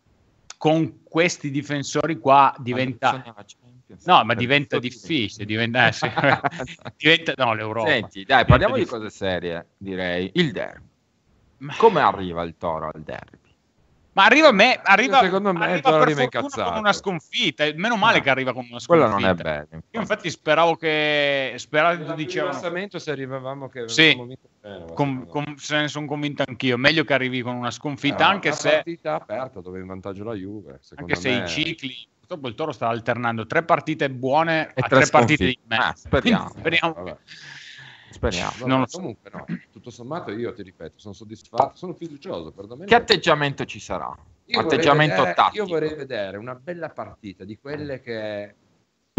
con questi difensori qua diventa Bisogna la Champions. no, ma Per diventa tutti. difficile, diventa, eh, sì. diventa no, l'Europa. Senti, dai, parliamo di Diventa cose serie, direi. Il derby. Ma- Come arriva il Toro al derby? Ma arriva a me, arriva, Secondo me arriva Toro per arriva fortuna incazzato. con una sconfitta. Meno male No, che arriva con una Quello sconfitta. non è bello. Io infatti speravo che speravo Il dicevano rilassamento se arrivavamo che Sì. avevamo vinto Genova, com- secondo me. com- se ne sono convinto anch'io. Meglio che arrivi con una sconfitta, Eh, anche una se partita aperta dove in vantaggio la Juve, secondo anche se me. i cicli. Purtroppo il Toro sta alternando tre partite buone E a tre tre partite di sconfitte. me. Ah, speriamo. speriamo. Vabbè. Speriamo. Vabbè, Non lo so. Comunque no, tutto sommato io ti ripeto, sono soddisfatto, sono fiducioso per domenica. Che atteggiamento ci sarà? Io vorrei Atteggiamento vedere- tattico. Io vorrei vedere una bella partita di quelle che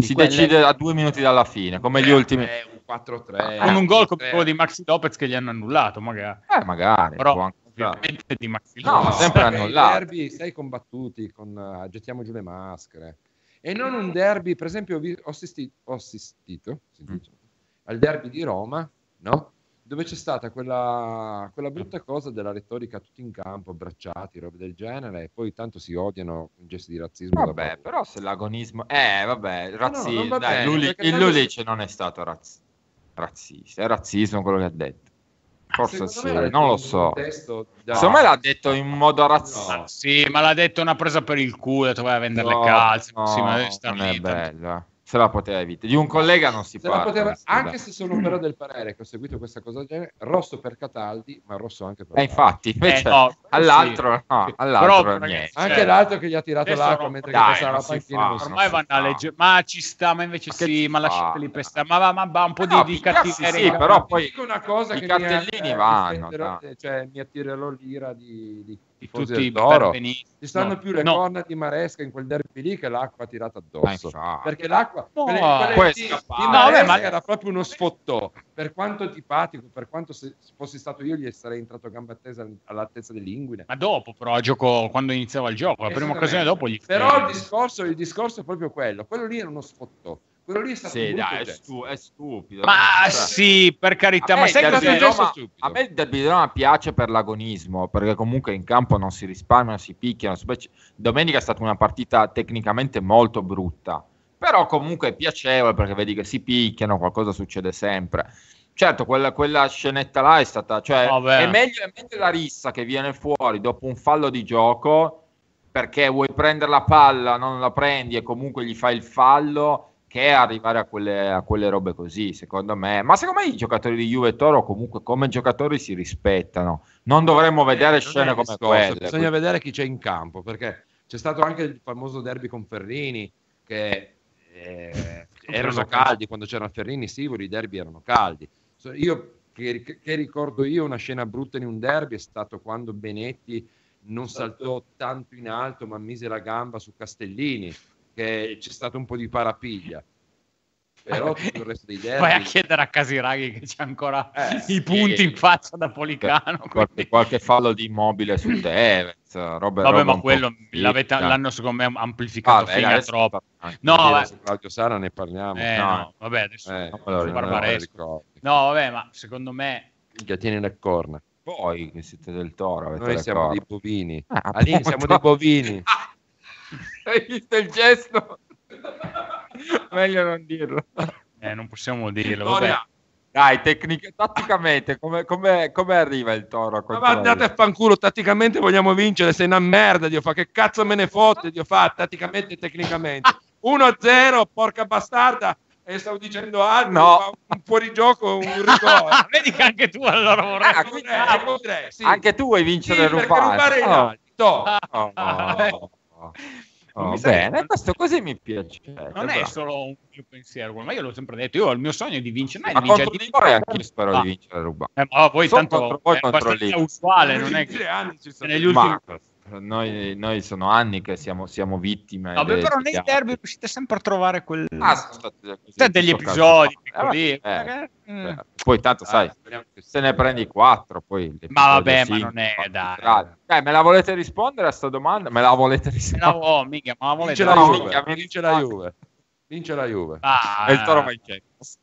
si quelle... decide a due minuti dalla fine, come gli ultimi. Eh, un quattro tre. Con un gol come quello di Maxi Lopez che gli hanno annullato, magari. Eh, magari. Però, può anche stare. ovviamente di Maxi No, Lopez. ma sempre Perché i annullato. derby sei combattuti con uh, gettiamo giù le maschere. E non un derby, per esempio, ho, vi- ho assistito, ho assistito si dice, al derby di Roma, no? Dove c'è stata quella, quella brutta cosa della retorica tutti in campo, abbracciati, robe del genere, e poi tanto si odiano in gesti di razzismo. da Vabbè, poco. però se l'agonismo... Eh, vabbè, il no, non razzismo... va dai, bene, Luli- perché il tanto- Lulic non è stato razz- razzista, è razzismo quello che ha detto. Forse Secondo sì, me l'ha detto non lo in un so. contesto da- Secondo me l'ha detto in modo razzista. No. Sì, ma l'ha detto una presa per il culo, doveva vendere le No, calze. no, sì, ma deve star non è lì, tanto- bella. Se la poteva evitare. Di un collega non si Se la parla. poteva- scusa. anche se sono però del parere che ho seguito questa cosa del genere, rosso per Cataldi, ma rosso anche per Eh, infatti, invece Eh, no, all'altro, sì. no, Sì. all'altro Però, niente. ragazzi, anche cioè, l'altro che gli ha tirato adesso l'acqua no, mentre dai, che passava non la si panchina fa, non si ormai si vanno a fa. legge, ma ci sta, ma invece Ma che sì, ci ma fa? lasciateli pestare, ma, ma, ma un po' di, No, di picchiarsi cattiveria. sì, però poi dico una cosa i che cartellini mi, vanno, difenderò- dai. cioè mi attirerò l'ira di, di di tifosi tutti del i Toro. perbenisti. Ci stanno No, più le no. corna di Maresca in quel derby lì che l'acqua tirata Ma addosso. infatti. Perché l'acqua No, quelle, quelle può di, scappare. di No, Maresca vabbè, ma- era proprio uno sfottò. Per quanto antipatico, per quanto se fossi stato io gli sarei entrato a gamba tesa all'altezza dell'inguine. Ma dopo, però, a gioco, quando iniziava il gioco, la prima occasione dopo gli Però il discorso, il discorso è proprio quello. Quello lì era uno sfottò. Quello lì è stato un Sì, brutto dai, è, gesto. stu- è stupido. Ma Cioè, sì, per carità, a me ma il sai derby cosa di gesto Roma- stupido. a me il derby di Roma piace per l'agonismo, perché comunque in campo non si risparmiano, si picchiano. specie- Domenica è stata una partita tecnicamente molto brutta, però comunque è piacevole perché vedi che si picchiano, qualcosa succede sempre. Certo, quella, quella scenetta là è stata, cioè, Vabbè. è meglio, è meglio la rissa che viene fuori dopo un fallo di gioco, perché vuoi prendere la palla, non la prendi e comunque gli fai il fallo, che arrivare a quelle, a quelle robe così, secondo me. Ma secondo me i giocatori di Juve e Toro comunque come giocatori si rispettano. Non dovremmo vedere Non scene è il come discorso, quelle. bisogna vedere chi c'è in campo, perché c'è stato anche il famoso derby con Ferrini che eh, erano caldi quando c'erano Ferrini, Sivori, i derby erano caldi. So- Io che, che ricordo io una scena brutta in un derby è stato quando Benetti non saltò tanto in alto ma mise la gamba su Castellini, che c'è stato un po' di parapiglia. Però tutto il resto dei derby vai a chiedere a Casiraghi che c'è ancora Eh, i punti sì. in faccia da Policano. Qualche, quindi- qualche fallo di Immobile su Tevez, robe, Vabbè, robe ma un po' quello così, l'avete- dai. l'hanno secondo me amplificato Vabbè, fino dai, a adesso troppo. anche No, Ieri vabbè. su Claudio Sara ne parliamo. Eh, No. no, vabbè, adesso Eh, non me lo su ricordo. Barbaresco. ricordo. No, vabbè, ma secondo me Minchia, tieni le corna. Voi che siete del Toro, avete Noi le siamo corna. dei bovini. Ah, Alin, appunto. siamo dei bovini. Hai visto il gesto? Meglio non dirlo. eh, non possiamo dirlo. Vabbè. Vittoria, Dai, tecnic- tatticamente, come, come, come arriva il Toro? a ma contro la andate a fanculo, tatticamente vogliamo vincere, sei una merda, Dio fa, che cazzo me ne fotte, Dio fa, tatticamente e tecnicamente. uno a zero, porca bastarda, e stavo dicendo altro, No. fa un fuorigioco, un rigore. Vedi che anche tu allora vorrei. Ah, Ecco, quindi- tre, ecco, tre, sì. Anche tu vuoi Sì, vincere perché rubare. rubare in Oh, alti, to. oh, oh, oh. Non Oh, mi sa che- bene, questo così mi piace. Non è solo un mio pensiero, ma io l'ho sempre detto, io il mio sogno è di vincere, non è Ma di vincere contro di di voi anche io spero Ah. di vincere rubare. Eh, ma poi Sono tanto contro voi, è contro abbastanza lì. usuale, non è Negli che ultimi anni ci sono- negli ultimi Ma noi, noi sono anni che siamo, siamo vittime. Vabbè, dei- però nei degli derby altri. riuscite sempre a trovare quel Ah, sono stati così, Cioè, degli tutto episodi calcio. piccoli. Eh, perché- eh, eh. poi tanto sai, Ah, speriamo che se ne prendi quattro poi Ma l'episodio vabbè, ma cinque, non è, quattro, dai. tre. Dai, me la volete rispondere a sta domanda? Me la volete Me la- rispondere? oh, mica, ma la volete Vince la No, Juve, minchia, mi vince la rispondi. Juve. Vince la Juve. Ah, E il Toro va in Champions.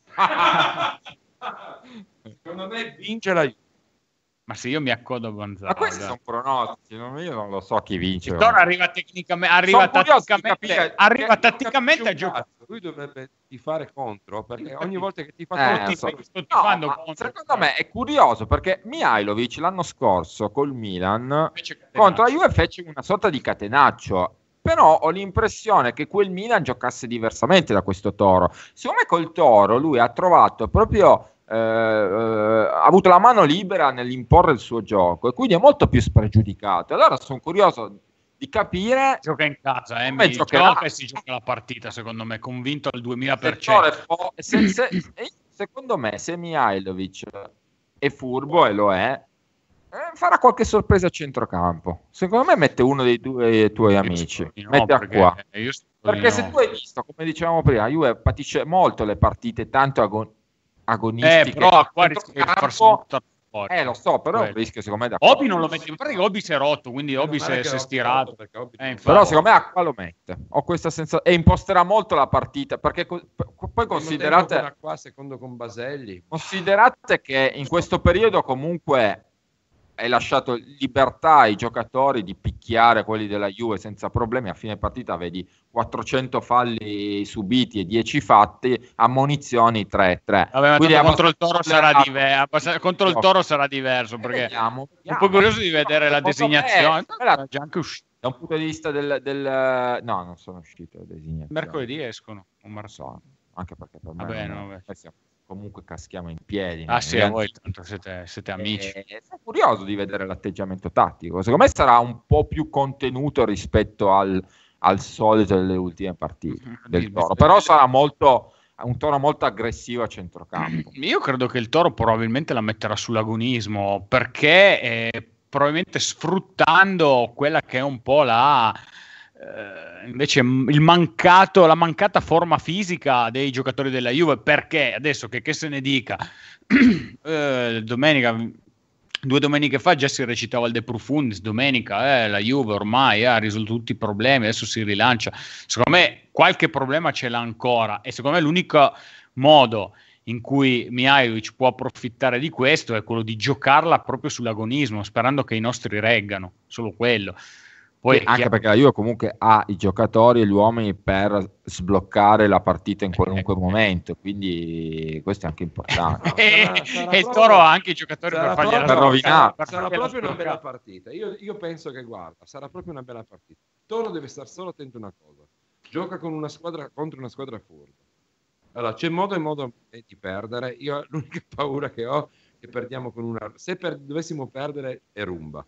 Secondo me vince la Juve. ma se io mi accodo a Gonzalo. Ma questi sono pronostici, non- io non lo so chi vince. il Toro arriva tecnicamente, arriva Sono curioso di tatticamente, capire- arriva che- tatticamente a Capisci un giocare. cazzo, lui dovrebbe tifare contro perché ogni volta che ti Eh, fa lo contro so. sto No, tifando ma contro. secondo me è curioso perché Mihajlovic l'anno scorso col Milan Invece che contro la Catenaccio. Juve fece una sorta di catenaccio. Però ho l'impressione che quel Milan giocasse diversamente da questo Toro. Secondo me col Toro lui ha trovato proprio eh, eh, ha avuto la mano libera nell'imporre il suo gioco e quindi è molto più spregiudicato. Allora sono curioso di capire Gioca in casa, eh, come mi giocherà. gioca e si gioca la partita, secondo me, convinto al duemila se per il Toro è cento. fo- se- se- e secondo me se Mihajlovic è furbo e lo è, eh, farà qualche sorpresa a centrocampo. Secondo me mette uno dei due tuoi amici, No, mette a perché qua. io Perché se tu hai visto, come dicevamo prima, Juve patisce molto le partite tanto agon- agonistiche. Eh, però qua Dentro rischia di farsi campo- buttare fuori. Eh, lo so, però è un Quello. rischio secondo me da Obi non lo metti, perché Obi si è rotto, quindi Meno Obi si male è, che si è Obi stirato. perché Obi Eh, non- infatti. Però secondo me Acqua lo mette. Ho questa sensazione. E imposterà molto la partita. Perché co- poi considerate, Primo tempo con Acqua, secondo con Baselli. considerate che in questo periodo comunque hai lasciato libertà ai giocatori di picchiare quelli della Juve senza problemi. A fine partita vedi quattrocento falli subiti e dieci fatti, ammonizioni tre tre. Vabbè, ma Quindi tanto è contro il Toro abbastanza- sarà diverso. Contro il Toro sarà diverso Eh, perché vediamo, un vediamo. po' curioso di vedere la Secondo me, designazione. quella- È già anche uscito. da un punto di vista del, del- no, non sono uscite le designazioni. Mercoledì escono. Un Non mar- so, anche perché per me Vabbè, non- no, vabbè. noi siamo- comunque caschiamo in piedi. Ah sì, Negli a voi antichi. tanto siete, siete amici. E sono curioso di vedere l'atteggiamento tattico. Secondo me sarà un po' più contenuto rispetto al, al solito delle ultime partite del Di- Toro. Però sarà molto un Toro molto aggressivo a centrocampo. Io credo che il Toro probabilmente la metterà sull'agonismo perché eh, probabilmente sfruttando quella che è un po' la eh, invece il mancato, la mancata forma fisica dei giocatori della Juve, perché adesso che, che se ne dica eh, domenica due domeniche fa già si recitava il De Profundis, domenica eh, la Juve ormai eh, ha risolto tutti i problemi, adesso si rilancia. Secondo me qualche problema ce l'ha ancora e secondo me l'unico modo in cui Mihajlovic può approfittare di questo è quello di giocarla proprio sull'agonismo, sperando che i nostri reggano, solo quello. Poi Sì, anche chi- perché la Juve comunque ha i giocatori e gli uomini per sbloccare la partita in qualunque momento, quindi questo è anche importante. e, Sarà- sarà e il proprio- Toro ha anche i giocatori sarà per fargliela proprio- Per rovinare. per Sarà fargliela proprio una bella sbloccare. partita. Io, io penso che, guarda, sarà proprio una bella partita. Toro deve stare solo attento a una cosa: gioca con una squadra contro una squadra furba. Allora, c'è modo e modo di perdere. Io l'unica paura che ho è che perdiamo con una. Se per- dovessimo perdere, è rumba.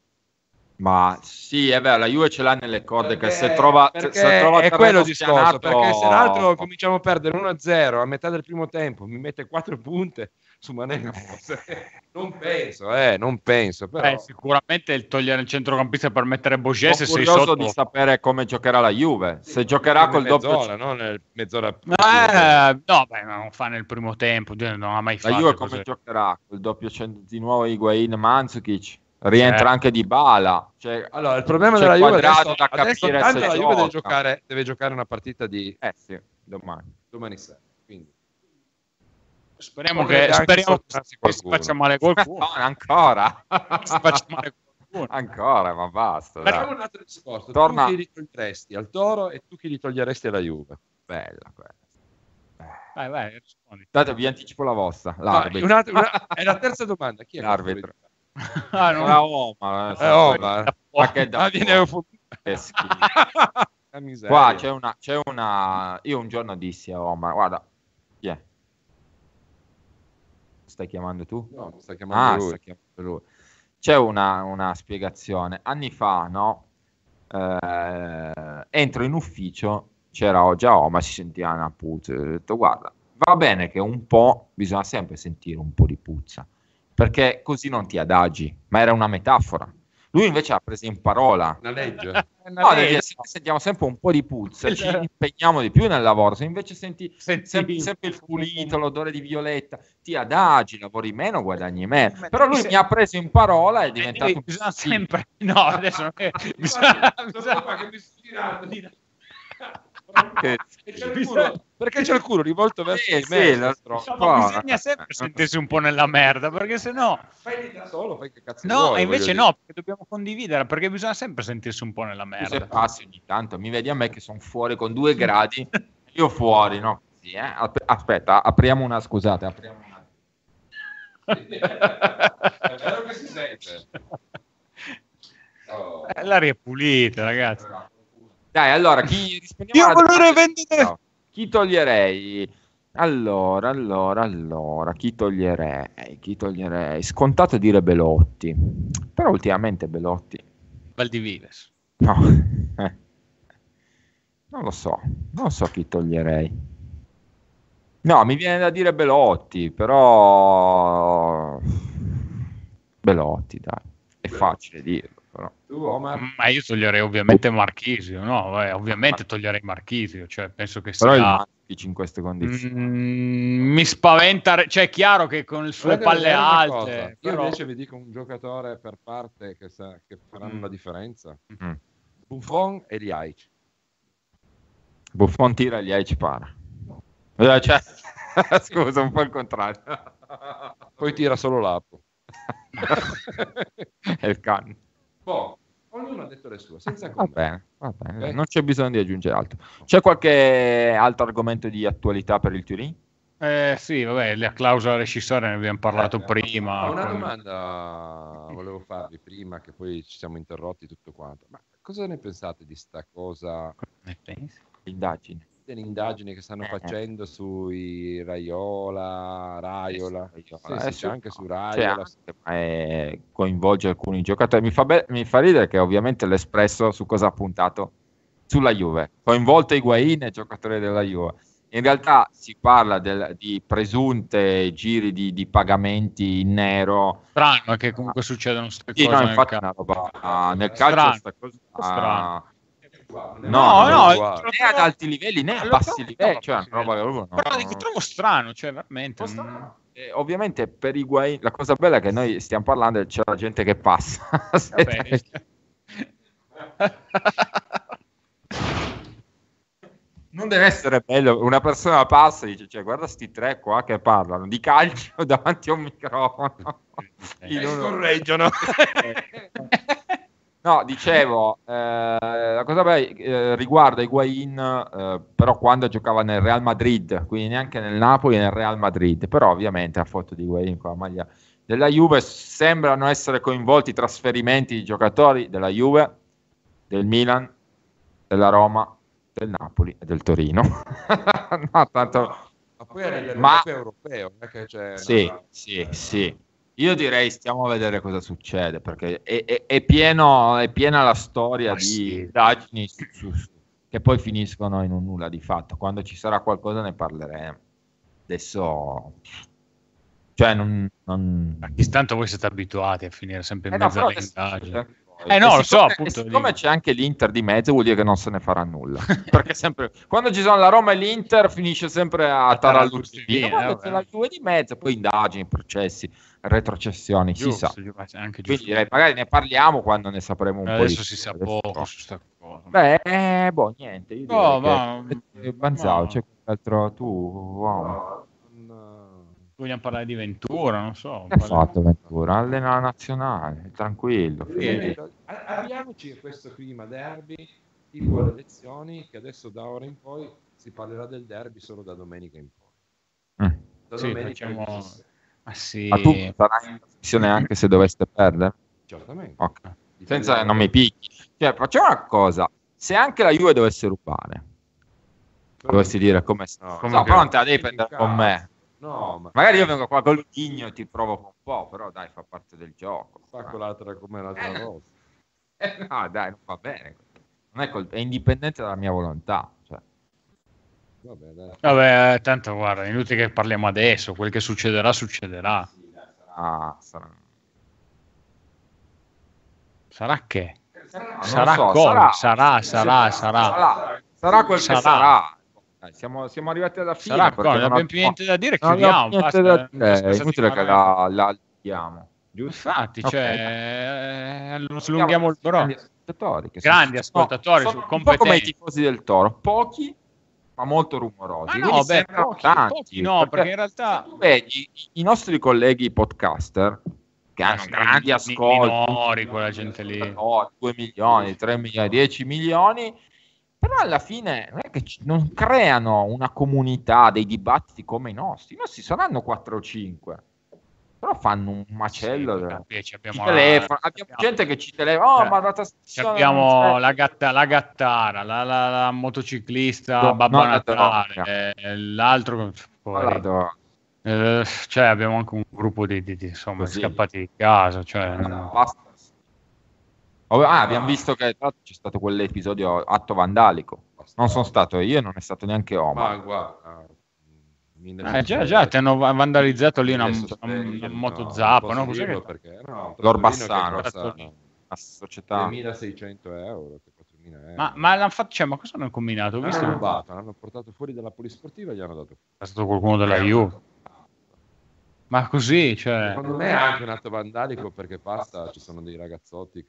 Ma sì, è vero, la Juve ce l'ha nelle corde che se Perché- trova, se- perché se trova è terreno quello il discorso, spianato- perché se l'altro cominciamo a perdere uno a zero a metà del primo tempo, mi mette quattro punte su Mané, forse. Non penso, eh, non penso, però Eh, sicuramente il togliere il centrocampista per mettere Boget se Sono sei curioso sotto di sapere come giocherà la Juve, se giocherà nel col doppio mezz'ora, no? Nel mezz'ora Eh, no, beh, ma non fa nel primo tempo, non ha mai la fatto Juve così. come giocherà col doppio cento di nuovo Higuain Mandzukic, rientra Certo. anche Dybala, cioè, Allora, il problema c'è della Juve Quadrato adesso, da adesso capire tanto se la Juve deve gioca. giocare, deve giocare una partita di eh sì, domani. domani sera. Quindi Speriamo Potrebbe che, anche speriamo che sottrarsi si qualcuno. faccia male qualcuno. No, ancora. Si faccia male qualcuno. Ancora, ma basta. dai. facciamo un altro discorso. Torna- Tu chi li toglieresti al Toro e tu chi li toglieresti alla Juve? Bella quella. Vai, vai, rispondi. Date, vi anticipo la vostra. Ah, L'arbitro. un'altra- una- è la terza domanda. Chi è L'arbitro. Ah, non- La Omar, Eh, Omar. Ma che da Ah, viene fuoco. eufo- Che schifo. La miseria. Qua c'è una, c'è una. Io un giorno dissi a Omar, guarda, chi è? Stai chiamando tu? No, mi sta Ah, chiamando lui. sta chiamando lui. C'è una, una spiegazione. Anni fa, no? Eh, entro in ufficio, c'era già Omar, si sentiva una puzza. Ho detto, guarda, va bene che un po', bisogna sempre sentire un po' di puzza, perché così non ti adagi, ma era una metafora. Lui invece ha preso in parola. Una legge. No, devi dire, se noi sentiamo sempre un po' di puzza, ci impegniamo di più nel lavoro. Se invece senti Senti- sempre, sempre il pulito, l'odore di violetta, ti adagi, lavori meno, guadagni meno. Però lui mi ha preso in parola e è diventato Eh, un bisogna sì. sempre no adesso non è- bisogna, bisogna- che mi sto girando. Che- E c'è il culo- perché c'è il culo rivolto verso Sì, di sì, me? lo- stro- no, qua- ma bisogna sempre sentirsi un po' nella merda perché se no Fai da solo, fai che cazzo no vuoi, e invece voglio no perché dobbiamo condividere perché bisogna sempre sentirsi un po' nella Tu se merda. passi ogni tanto, mi vedi a me che sono fuori con due gradi, io fuori, no? Così, eh? Aspe- Aspetta, apriamo una, scusate, apriamo una. dire. È vero che si sente. Oh. Eh, l'aria è pulita ragazzi. Dai, allora, chi rispondiamo Io alla vorrei domanda- vendere- No. Chi toglierei? Allora, allora, allora, chi toglierei? Chi toglierei? Scontato dire Belotti, però ultimamente Belotti, Valdivives. no, eh. non lo so, non lo so chi toglierei. No, mi viene da dire Belotti, però Belotti, dai, è facile dirlo. però. Tu, Omar? Ma io toglierei ovviamente Marchisio, no? Beh, ovviamente toglierei Marchisio, cioè penso che Però il sia... Matic in queste condizioni. Mm, mi spaventa, cioè è chiaro che con le sue Volete palle vedere una alte, cosa? Io però... invece vi dico un giocatore per parte che, sa, che faranno Mm. la differenza. Mm. Buffon e Liaic. Buffon tira e gli ci para. Eh, Cioè, scusa, un po' il contrario. Poi tira solo Lapo. È il can. Boh, ognuno ha detto le sue, senza Va commenti. bene, va bene. Ok. Non c'è bisogno di aggiungere altro. C'è qualche altro argomento di attualità per il Turin? Eh sì, vabbè, la clausola rescissoria ne abbiamo parlato Eh, prima. Ma una con- domanda volevo farvi prima che poi ci siamo interrotti tutto quanto. Ma cosa ne pensate di sta cosa, Ne pensi? Indagine. delle indagini che stanno Eh. facendo sui Raiola, Raiola? Eh, sì, Sì, Raiola. sì, Eh, c'è anche su C'è Raiola. anche, ma è- coinvolge alcuni giocatori. Mi fa, be- mi fa ridere che ovviamente l'Espresso su cosa ha puntato? Sulla Juve. Coinvolto Higuain e giocatore della Juve. In realtà si parla del- di presunte giri di, di pagamenti in nero. Strano è che comunque succedono queste Sì, cose no, nel infatti è calcio. una roba, ah, nel calcio Strano. sta cosa, Strano. ah, No, no, non è no, uguale. lo né ad trovo- alti livelli né a lo bassi trovo- livelli, no, cioè bassi una roba che livelli. proprio no, Però no, dico, no. trovo strano, cioè veramente. Un po' mm. strano. Eh, ovviamente per Higuain la cosa bella è che noi stiamo parlando e c'è la gente che passa. Vabbè. Non deve essere bello, una persona passa e dice, cioè, guarda sti tre qua che parlano di calcio davanti a un microfono. In E uno- scorreggiano. No, dicevo, eh, la cosa bella eh, riguarda Higuain, eh, però quando giocava nel Real Madrid, quindi neanche nel Napoli e nel Real Madrid, però ovviamente la foto di Higuain con la maglia della Juve, sembrano essere coinvolti trasferimenti di giocatori della Juve, del Milan, della Roma, del Napoli e del Torino. No, tanto... Ma poi a livello Ma- proprio europeo, non è che c'è Sì, una- sì, sì. Io direi stiamo a vedere cosa succede, perché è, è- è pieno, è piena la storia Ma di sì. indagini su- su- su- che poi finiscono in un nulla di fatto. Quando ci sarà qualcosa ne parleremo. Adesso, cioè, non... non... Tanto voi siete abituati a finire sempre in Eh no, mezzo però alle adesso- indagini. Eh, Eh no, e lo so, siccome- appunto, e siccome dico. c'è anche l'Inter di mezzo, vuol dire che non se ne farà nulla. Perché sempre, quando ci sono la Roma e l'Inter, finisce sempre a A Tarallucci. Tarallucci, Quando eh, c'è vabbè. la due di mezzo, poi indagini, processi, retrocessioni, si sa. Giusto, giusto, anche Quindi giusto. direi, magari ne parliamo quando ne sapremo un po' Adesso di si sa più. Adesso poco no. su sta cosa. Beh, eh, boh, niente. Io direi No, che- ma- eh, Banzao, ma- c'è qualcaltro tu, wow. non- Vogliamo parlare di Ventura, non so. Che ha fatto Ventura? Allena la nazionale, tranquillo. felice. A- Abbiamoci in questo clima derby, tipo le elezioni, che adesso da ora in poi si parlerà del derby solo da domenica in poi. Mm. Da Sì, domenica facciamo- alle diciassette. Ma sì. Ma tu sarai in trasmissione anche se doveste perdere? Certamente. Ok. Senza che non mi picchi. Cioè, facciamo una cosa. Se anche la Juve dovesse rubare, dovessi dire come... No, come no, però non te la che- devi prendere con me. No, ma Magari io vengo qua col ghigno e ti provoco un po', però dai, fa parte del gioco. fa con l'altra come l'altra Eh. volta. Eh, no, dai, non va bene. Non è, col- è indipendente dalla mia volontà. Cioè. Vabbè, dai. Vabbè, eh, tanto guarda, è inutile che parliamo adesso, quel che succederà, succederà. Sarà, sarà, Sarà che? non Sarà so, cosa? Sarà, sarà, sarà. sarà, sarà quel Sarà. che sarà. Dai, siamo, siamo arrivati alla fine. Sarà perché cosa? non Non abbiamo più abbiamo- niente da dire, non abbiamo chiudiamo. niente basta. da dire, è Questa inutile che settimana- la, la diamo. Giusto? Infatti, Ok. cioè, eh, slunghiamo il bro. Grandi ascoltatori. Che Grandi sono- ascoltatori, sono su- un po' come i competenti. tifosi del Toro, pochi ma molto rumorosi. Ma no, Quindi beh, sembrano pochi, tanti, pochi no, perché in realtà- tu vedi i nostri colleghi podcaster che hanno Sì, grandi mi- ascolti, minori, quella gente lì. no, due milioni, tre milioni, dieci milioni, però alla fine non è che ci- non creano una comunità, dei dibattiti come i nostri. I nostri saranno quattro o cinque, però fanno un macello. Sì, del- vabbè, ci ci abbiamo, telefona- la, abbiamo gente che ci telefona, oh, Cioè, ma la ci trasmissione abbiamo non c'è. la, gatta, la gattara, la, la- la motociclista No, Babbo no, la Natale, droga. eh, l'altro, poverino. Guarda, Eh, cioè abbiamo anche un gruppo di, di- di, insomma, Così. scappati di casa, cioè, no. basta. Oh, ah, abbiamo visto che tra l'altro c'è stato quell'episodio atto vandalico. Non sono stato io, non è stato neanche Ma Omar. guarda, mi Eh, già, già ti hanno va- vandalizzato lì una, Adesso una, spiego, una no, moto non zappa, posso no? Cos'è dirlo che- perché no, Lor Torino che Bassano. costa- una società. duemilaseicento euro, quattromila euro. Ma, ma l'hanno fatto, cioè, ma cosa hanno combinato? Ho visto L'hanno che rubato, l'hanno portato fuori dalla polisportiva e gli hanno dato. è stato qualcuno della Juve. Ma così, cioè... Secondo me è anche un atto vandalico perché basta, ci sono dei ragazzotti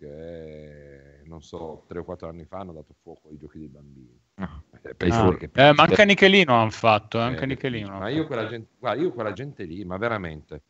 che, non so, tre o quattro anni fa hanno dato fuoco ai giochi dei bambini. No. Eh, penso Ah. che- Eh, ma anche Nichelino hanno fatto, eh, anche Eh, Nichelino. Ma io quella, gente, guarda, io quella gente lì, ma veramente,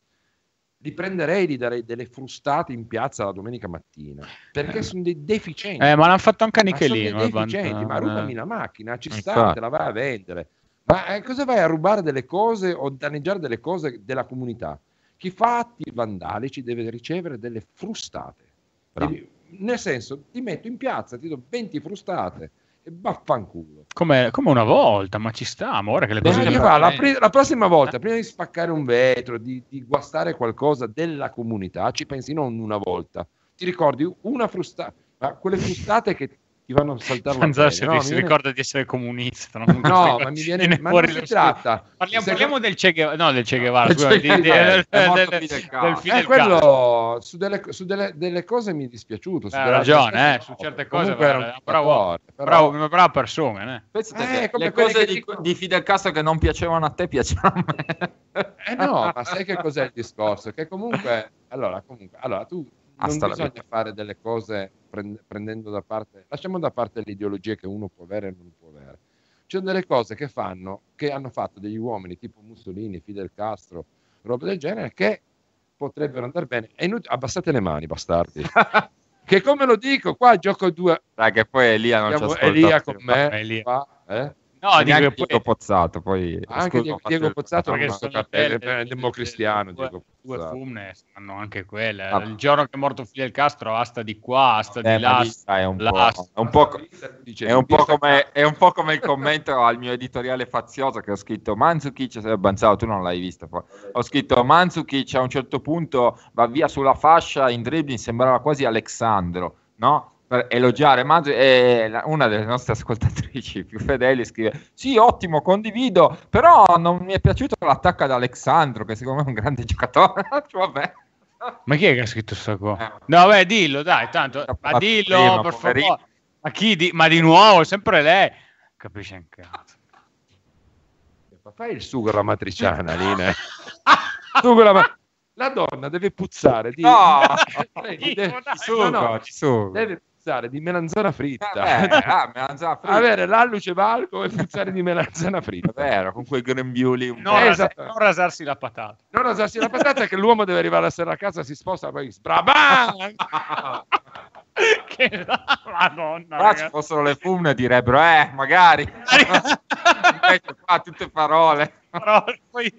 li prenderei e gli darei delle frustate in piazza la domenica mattina, perché sono dei deficienti. Eh, ma l'hanno fatto anche a Ma sono Nichelino. dei il deficienti, Bantan, ma eh. rubami la macchina, ci sta, Infatti. te la vai a vendere. Ma eh, cosa vai a rubare delle cose o danneggiare delle cose della comunità? Chi fa atti vandalici deve ricevere delle frustate. Bravo. Devi- nel senso, ti metto in piazza, ti do venti frustate e vaffanculo. Come, come una volta, ma ci sta, ma ora che le Ma cose che che va, la, fanno- pri- la prossima volta, prima di spaccare un vetro, di, di guastare qualcosa della comunità, ci pensi non una volta. Ti ricordi una frustata, ma quelle frustate che ti vanno a saltare la Zanzara pelle, si, no? si Mi viene- ricorda di essere comunista. No, No, ma mi viene, ma non si tratta. Parliamo, Se- parliamo del Che Guevara, no, del Che Guevara, Del scusa, Che di- di- Guevara, del- è morto del- Fidel del Castro. Fidel Eh, quello su, delle, su delle, delle cose mi è dispiaciuto. Su Hai delle altre ragione, eh, cose su no. certe cose, Comunque era un guarda, bravo, diktatore, però- bravo, una brava persona, eh. Pensate Eh, che come le quelli cose che di, dicono- di Fidel Castro che non piacevano a te piacevano a me. Eh no, ma sai che cos'è il discorso? Che comunque, allora, comunque, allora tu non Hasta la bisogna vita. fare delle cose prend- prendendo da parte, lasciamo da parte le ideologie che uno può avere e non può avere. Ci sono delle cose che fanno, che hanno fatto degli uomini tipo Mussolini, Fidel Castro, roba del genere, che potrebbero andare bene. È inutile, abbassate le mani, bastardi. Che come lo dico, qua gioco due. Dai, che poi Elia non ci Abbiamo ascolta Elia più. con me, Elia. qua, eh? No, E dico neanche che poi Diego Pozzato, poi Anche scusa, Diego, ho fatto Diego il- Pozzato perché non sono so, è, belle, è, è democristiano. due, Diego due Pozzato. fumne stanno anche quelle. Ah. Il giorno che è morto Fidel Castro, asta di qua, asta Eh, di ma là, lì, sai, è un là, po', è un po', Dice, è un po' "Vista come, è un po' come il commento al mio editoriale fazioso che ho scritto Mandzukic, se Banzao, tu non l'hai visto poi. Ho scritto Mandzukic a un certo punto va via sulla fascia in dribbling, sembrava quasi Alexandro, no? Per elogiare Mandzukic, e la- una delle nostre ascoltatrici più fedeli scrive sì, ottimo, condivido, però non mi è piaciuto l'attacco ad Alexandro, che secondo me è un grande giocatore. Vabbè. Ma chi è che ha scritto sta cosa? Eh. No, beh, dillo, dai, tanto, ma dillo, Prima, per poverino. favore. Ma chi di... Ma di nuovo, sempre lei. Capisce un cazzo. Ma fai il sugo alla matriciana, Lina. Sugo alla ma- La donna deve puzzare di... No! Prendi, deve... Dai, Ci sugo, no, no, ci sugo. deve puzzare di melanzana fritta. Eh, beh, ah, melanzana fritta. Avere l'alluce valco e puzzare di melanzana fritta. È vero, con quei grembiuli un Non, po'. Eh, rasa- esatto. non rasarsi la patata. Non asarsi la patata che l'uomo deve arrivare la sera a casa, si sposta, poi sbrabam! Che Madonna, Però ci ragazzi. fossero le fumne direbbero, eh, magari. Invece qua tutte parole. Però poi...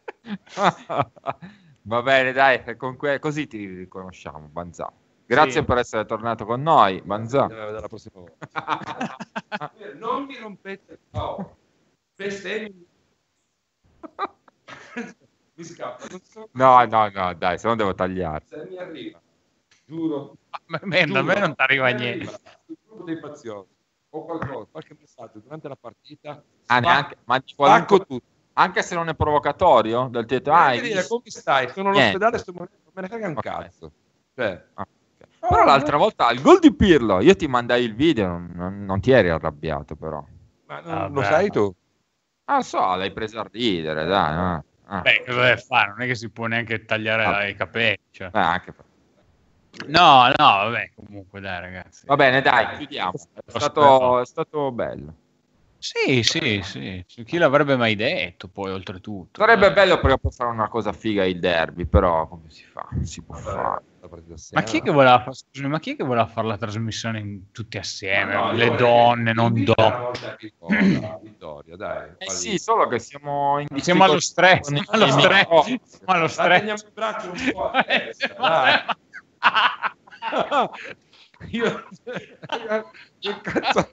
Va bene, dai, con que- così ti riconosciamo, Banzà. Grazie Sì. per essere tornato con noi, Banzà. Andiamo a vedere la prossima volta. Non mi rompete. Oh. Bestemmi. Mi scappa. Non so No, no, no, dai, se no devo tagliare. se mi arriva. Giuro. A me, a me non ti arriva niente. Il gruppo dei paziosi o qualcosa, qualche messaggio durante la partita. Ah, spacco- neanche, ma di spacco qualunque- tutto. anche se non è provocatorio, del tetto, ah, hai Anche dire, visto? come stai? Sono Niente. all'ospedale, sto morendo, non me ne frega un Ok. cazzo. Cioè, Ah, ok. Però l'altra volta al gol di Pirlo, io ti mandai il video, non, non- non ti eri arrabbiato però. ma non, Vabbè. lo sai tu? Ah, so, l'hai presa a ridere, dai. No? Ah. Beh, cosa deve fare? Non è che si può neanche tagliare Ah. i capelli. Cioè. Eh, anche per- No, no, vabbè, comunque dai ragazzi. Va bene, dai, chiudiamo. È stato, è stato bello. Sì, sì, sì. Chi l'avrebbe mai detto poi oltretutto? Sarebbe Eh. bello prima o poi fare una cosa figa il derby, però come si fa? Non si può fare. La partita Ma chi è che voleva fare, scusami, ma chi è che voleva fare la trasmissione in- tutti assieme? No, Le io- donne, non invita una do. volta a Vittoria, Vittoria, dai. Eh sì, solo che siamo in Siamo allo stress, con i- siamo allo i stress, microfoni. siamo allo Ma stress. teniamo il braccio un po' a destra, dai. Io... Che cazzo...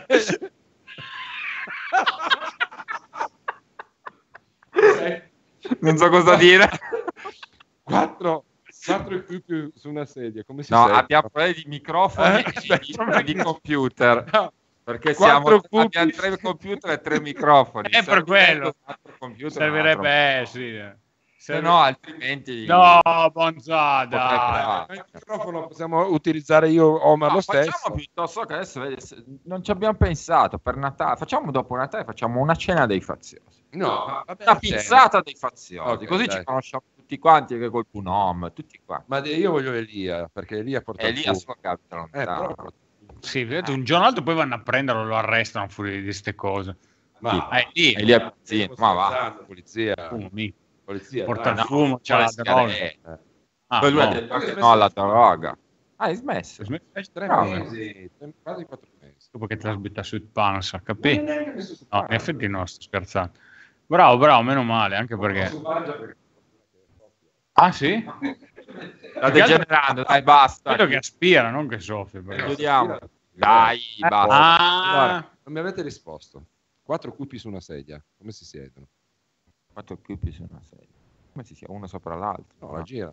Non so cosa dire. Quattro, quattro cupi su una sedia, come si No, sente? abbiamo problemi di microfoni Eh, aspetta, e di computer. No. Perché Quattro siamo, cubi. abbiamo tre computer e tre microfoni. È per quello. Quattro computer, Servirebbe, eh, sì. se no altrimenti no, Bonzada. Il microfono possiamo utilizzare io Omar no, lo stesso. Facciamo piuttosto che adesso vedi, non ci abbiamo pensato per Natale, facciamo dopo Natale, facciamo una cena dei faziosi. No, vabbè, Una pizzata dei faziosi, Ok, così dai. ci conosciamo tutti quanti che col Punom, tutti quanti. Ma io voglio Elia, perché Elia porta E il lì fumo. a sua capita Eh, lontano. però porta- Sì, vedete, un giorno o l'altro poi vanno a prenderlo, lo arrestano fuori di queste cose. Ma Ah, è lì. E lì a Pizzino, ma va. scherzando, polizia, Fumo, mica. polizia, Porta dai. il fumo, c'ha la Vuole droga. sigarette. Ah, Poi lui ha no. detto anche no alla droga. Ah, hai smesso? Tre No, mesi, tre- quasi quattro mesi. Dopo che te la sbitta sul pane, sa, Non è capì? neanche messo su No, in pane. effetti no, sto scherzando. Bravo, bravo, meno male, anche perché... Su pane già perché- Ah, sì? Sta degenerando, dai, basta. Quello che aspira, non che soffia. perché- Chiudiamo. Dai, basta. Ah, Allora, non mi avete risposto. Quattro cupi su una sedia, come si siedono? Quattro cupi su una sedia. Come si sia uno sopra l'altro? No, la gira.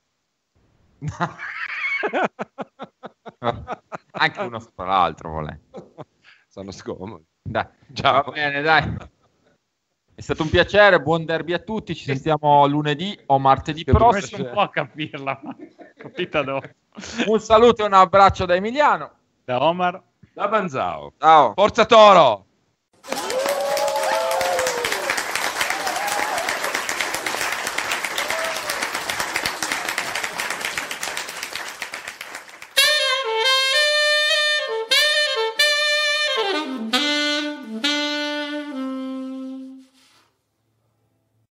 Anche uno sopra l'altro, vuole. Stanno scomodi. Dai, Ciao. va bene, dai. È stato un piacere, buon derby a tutti. Ci sentiamo lunedì o martedì Che ho prossimo. messo un po' a capirla, ma capita dopo. Un saluto e un abbraccio da Emiliano. Da Omar. Da Banzao. Ciao. Forza Toro! Thank you.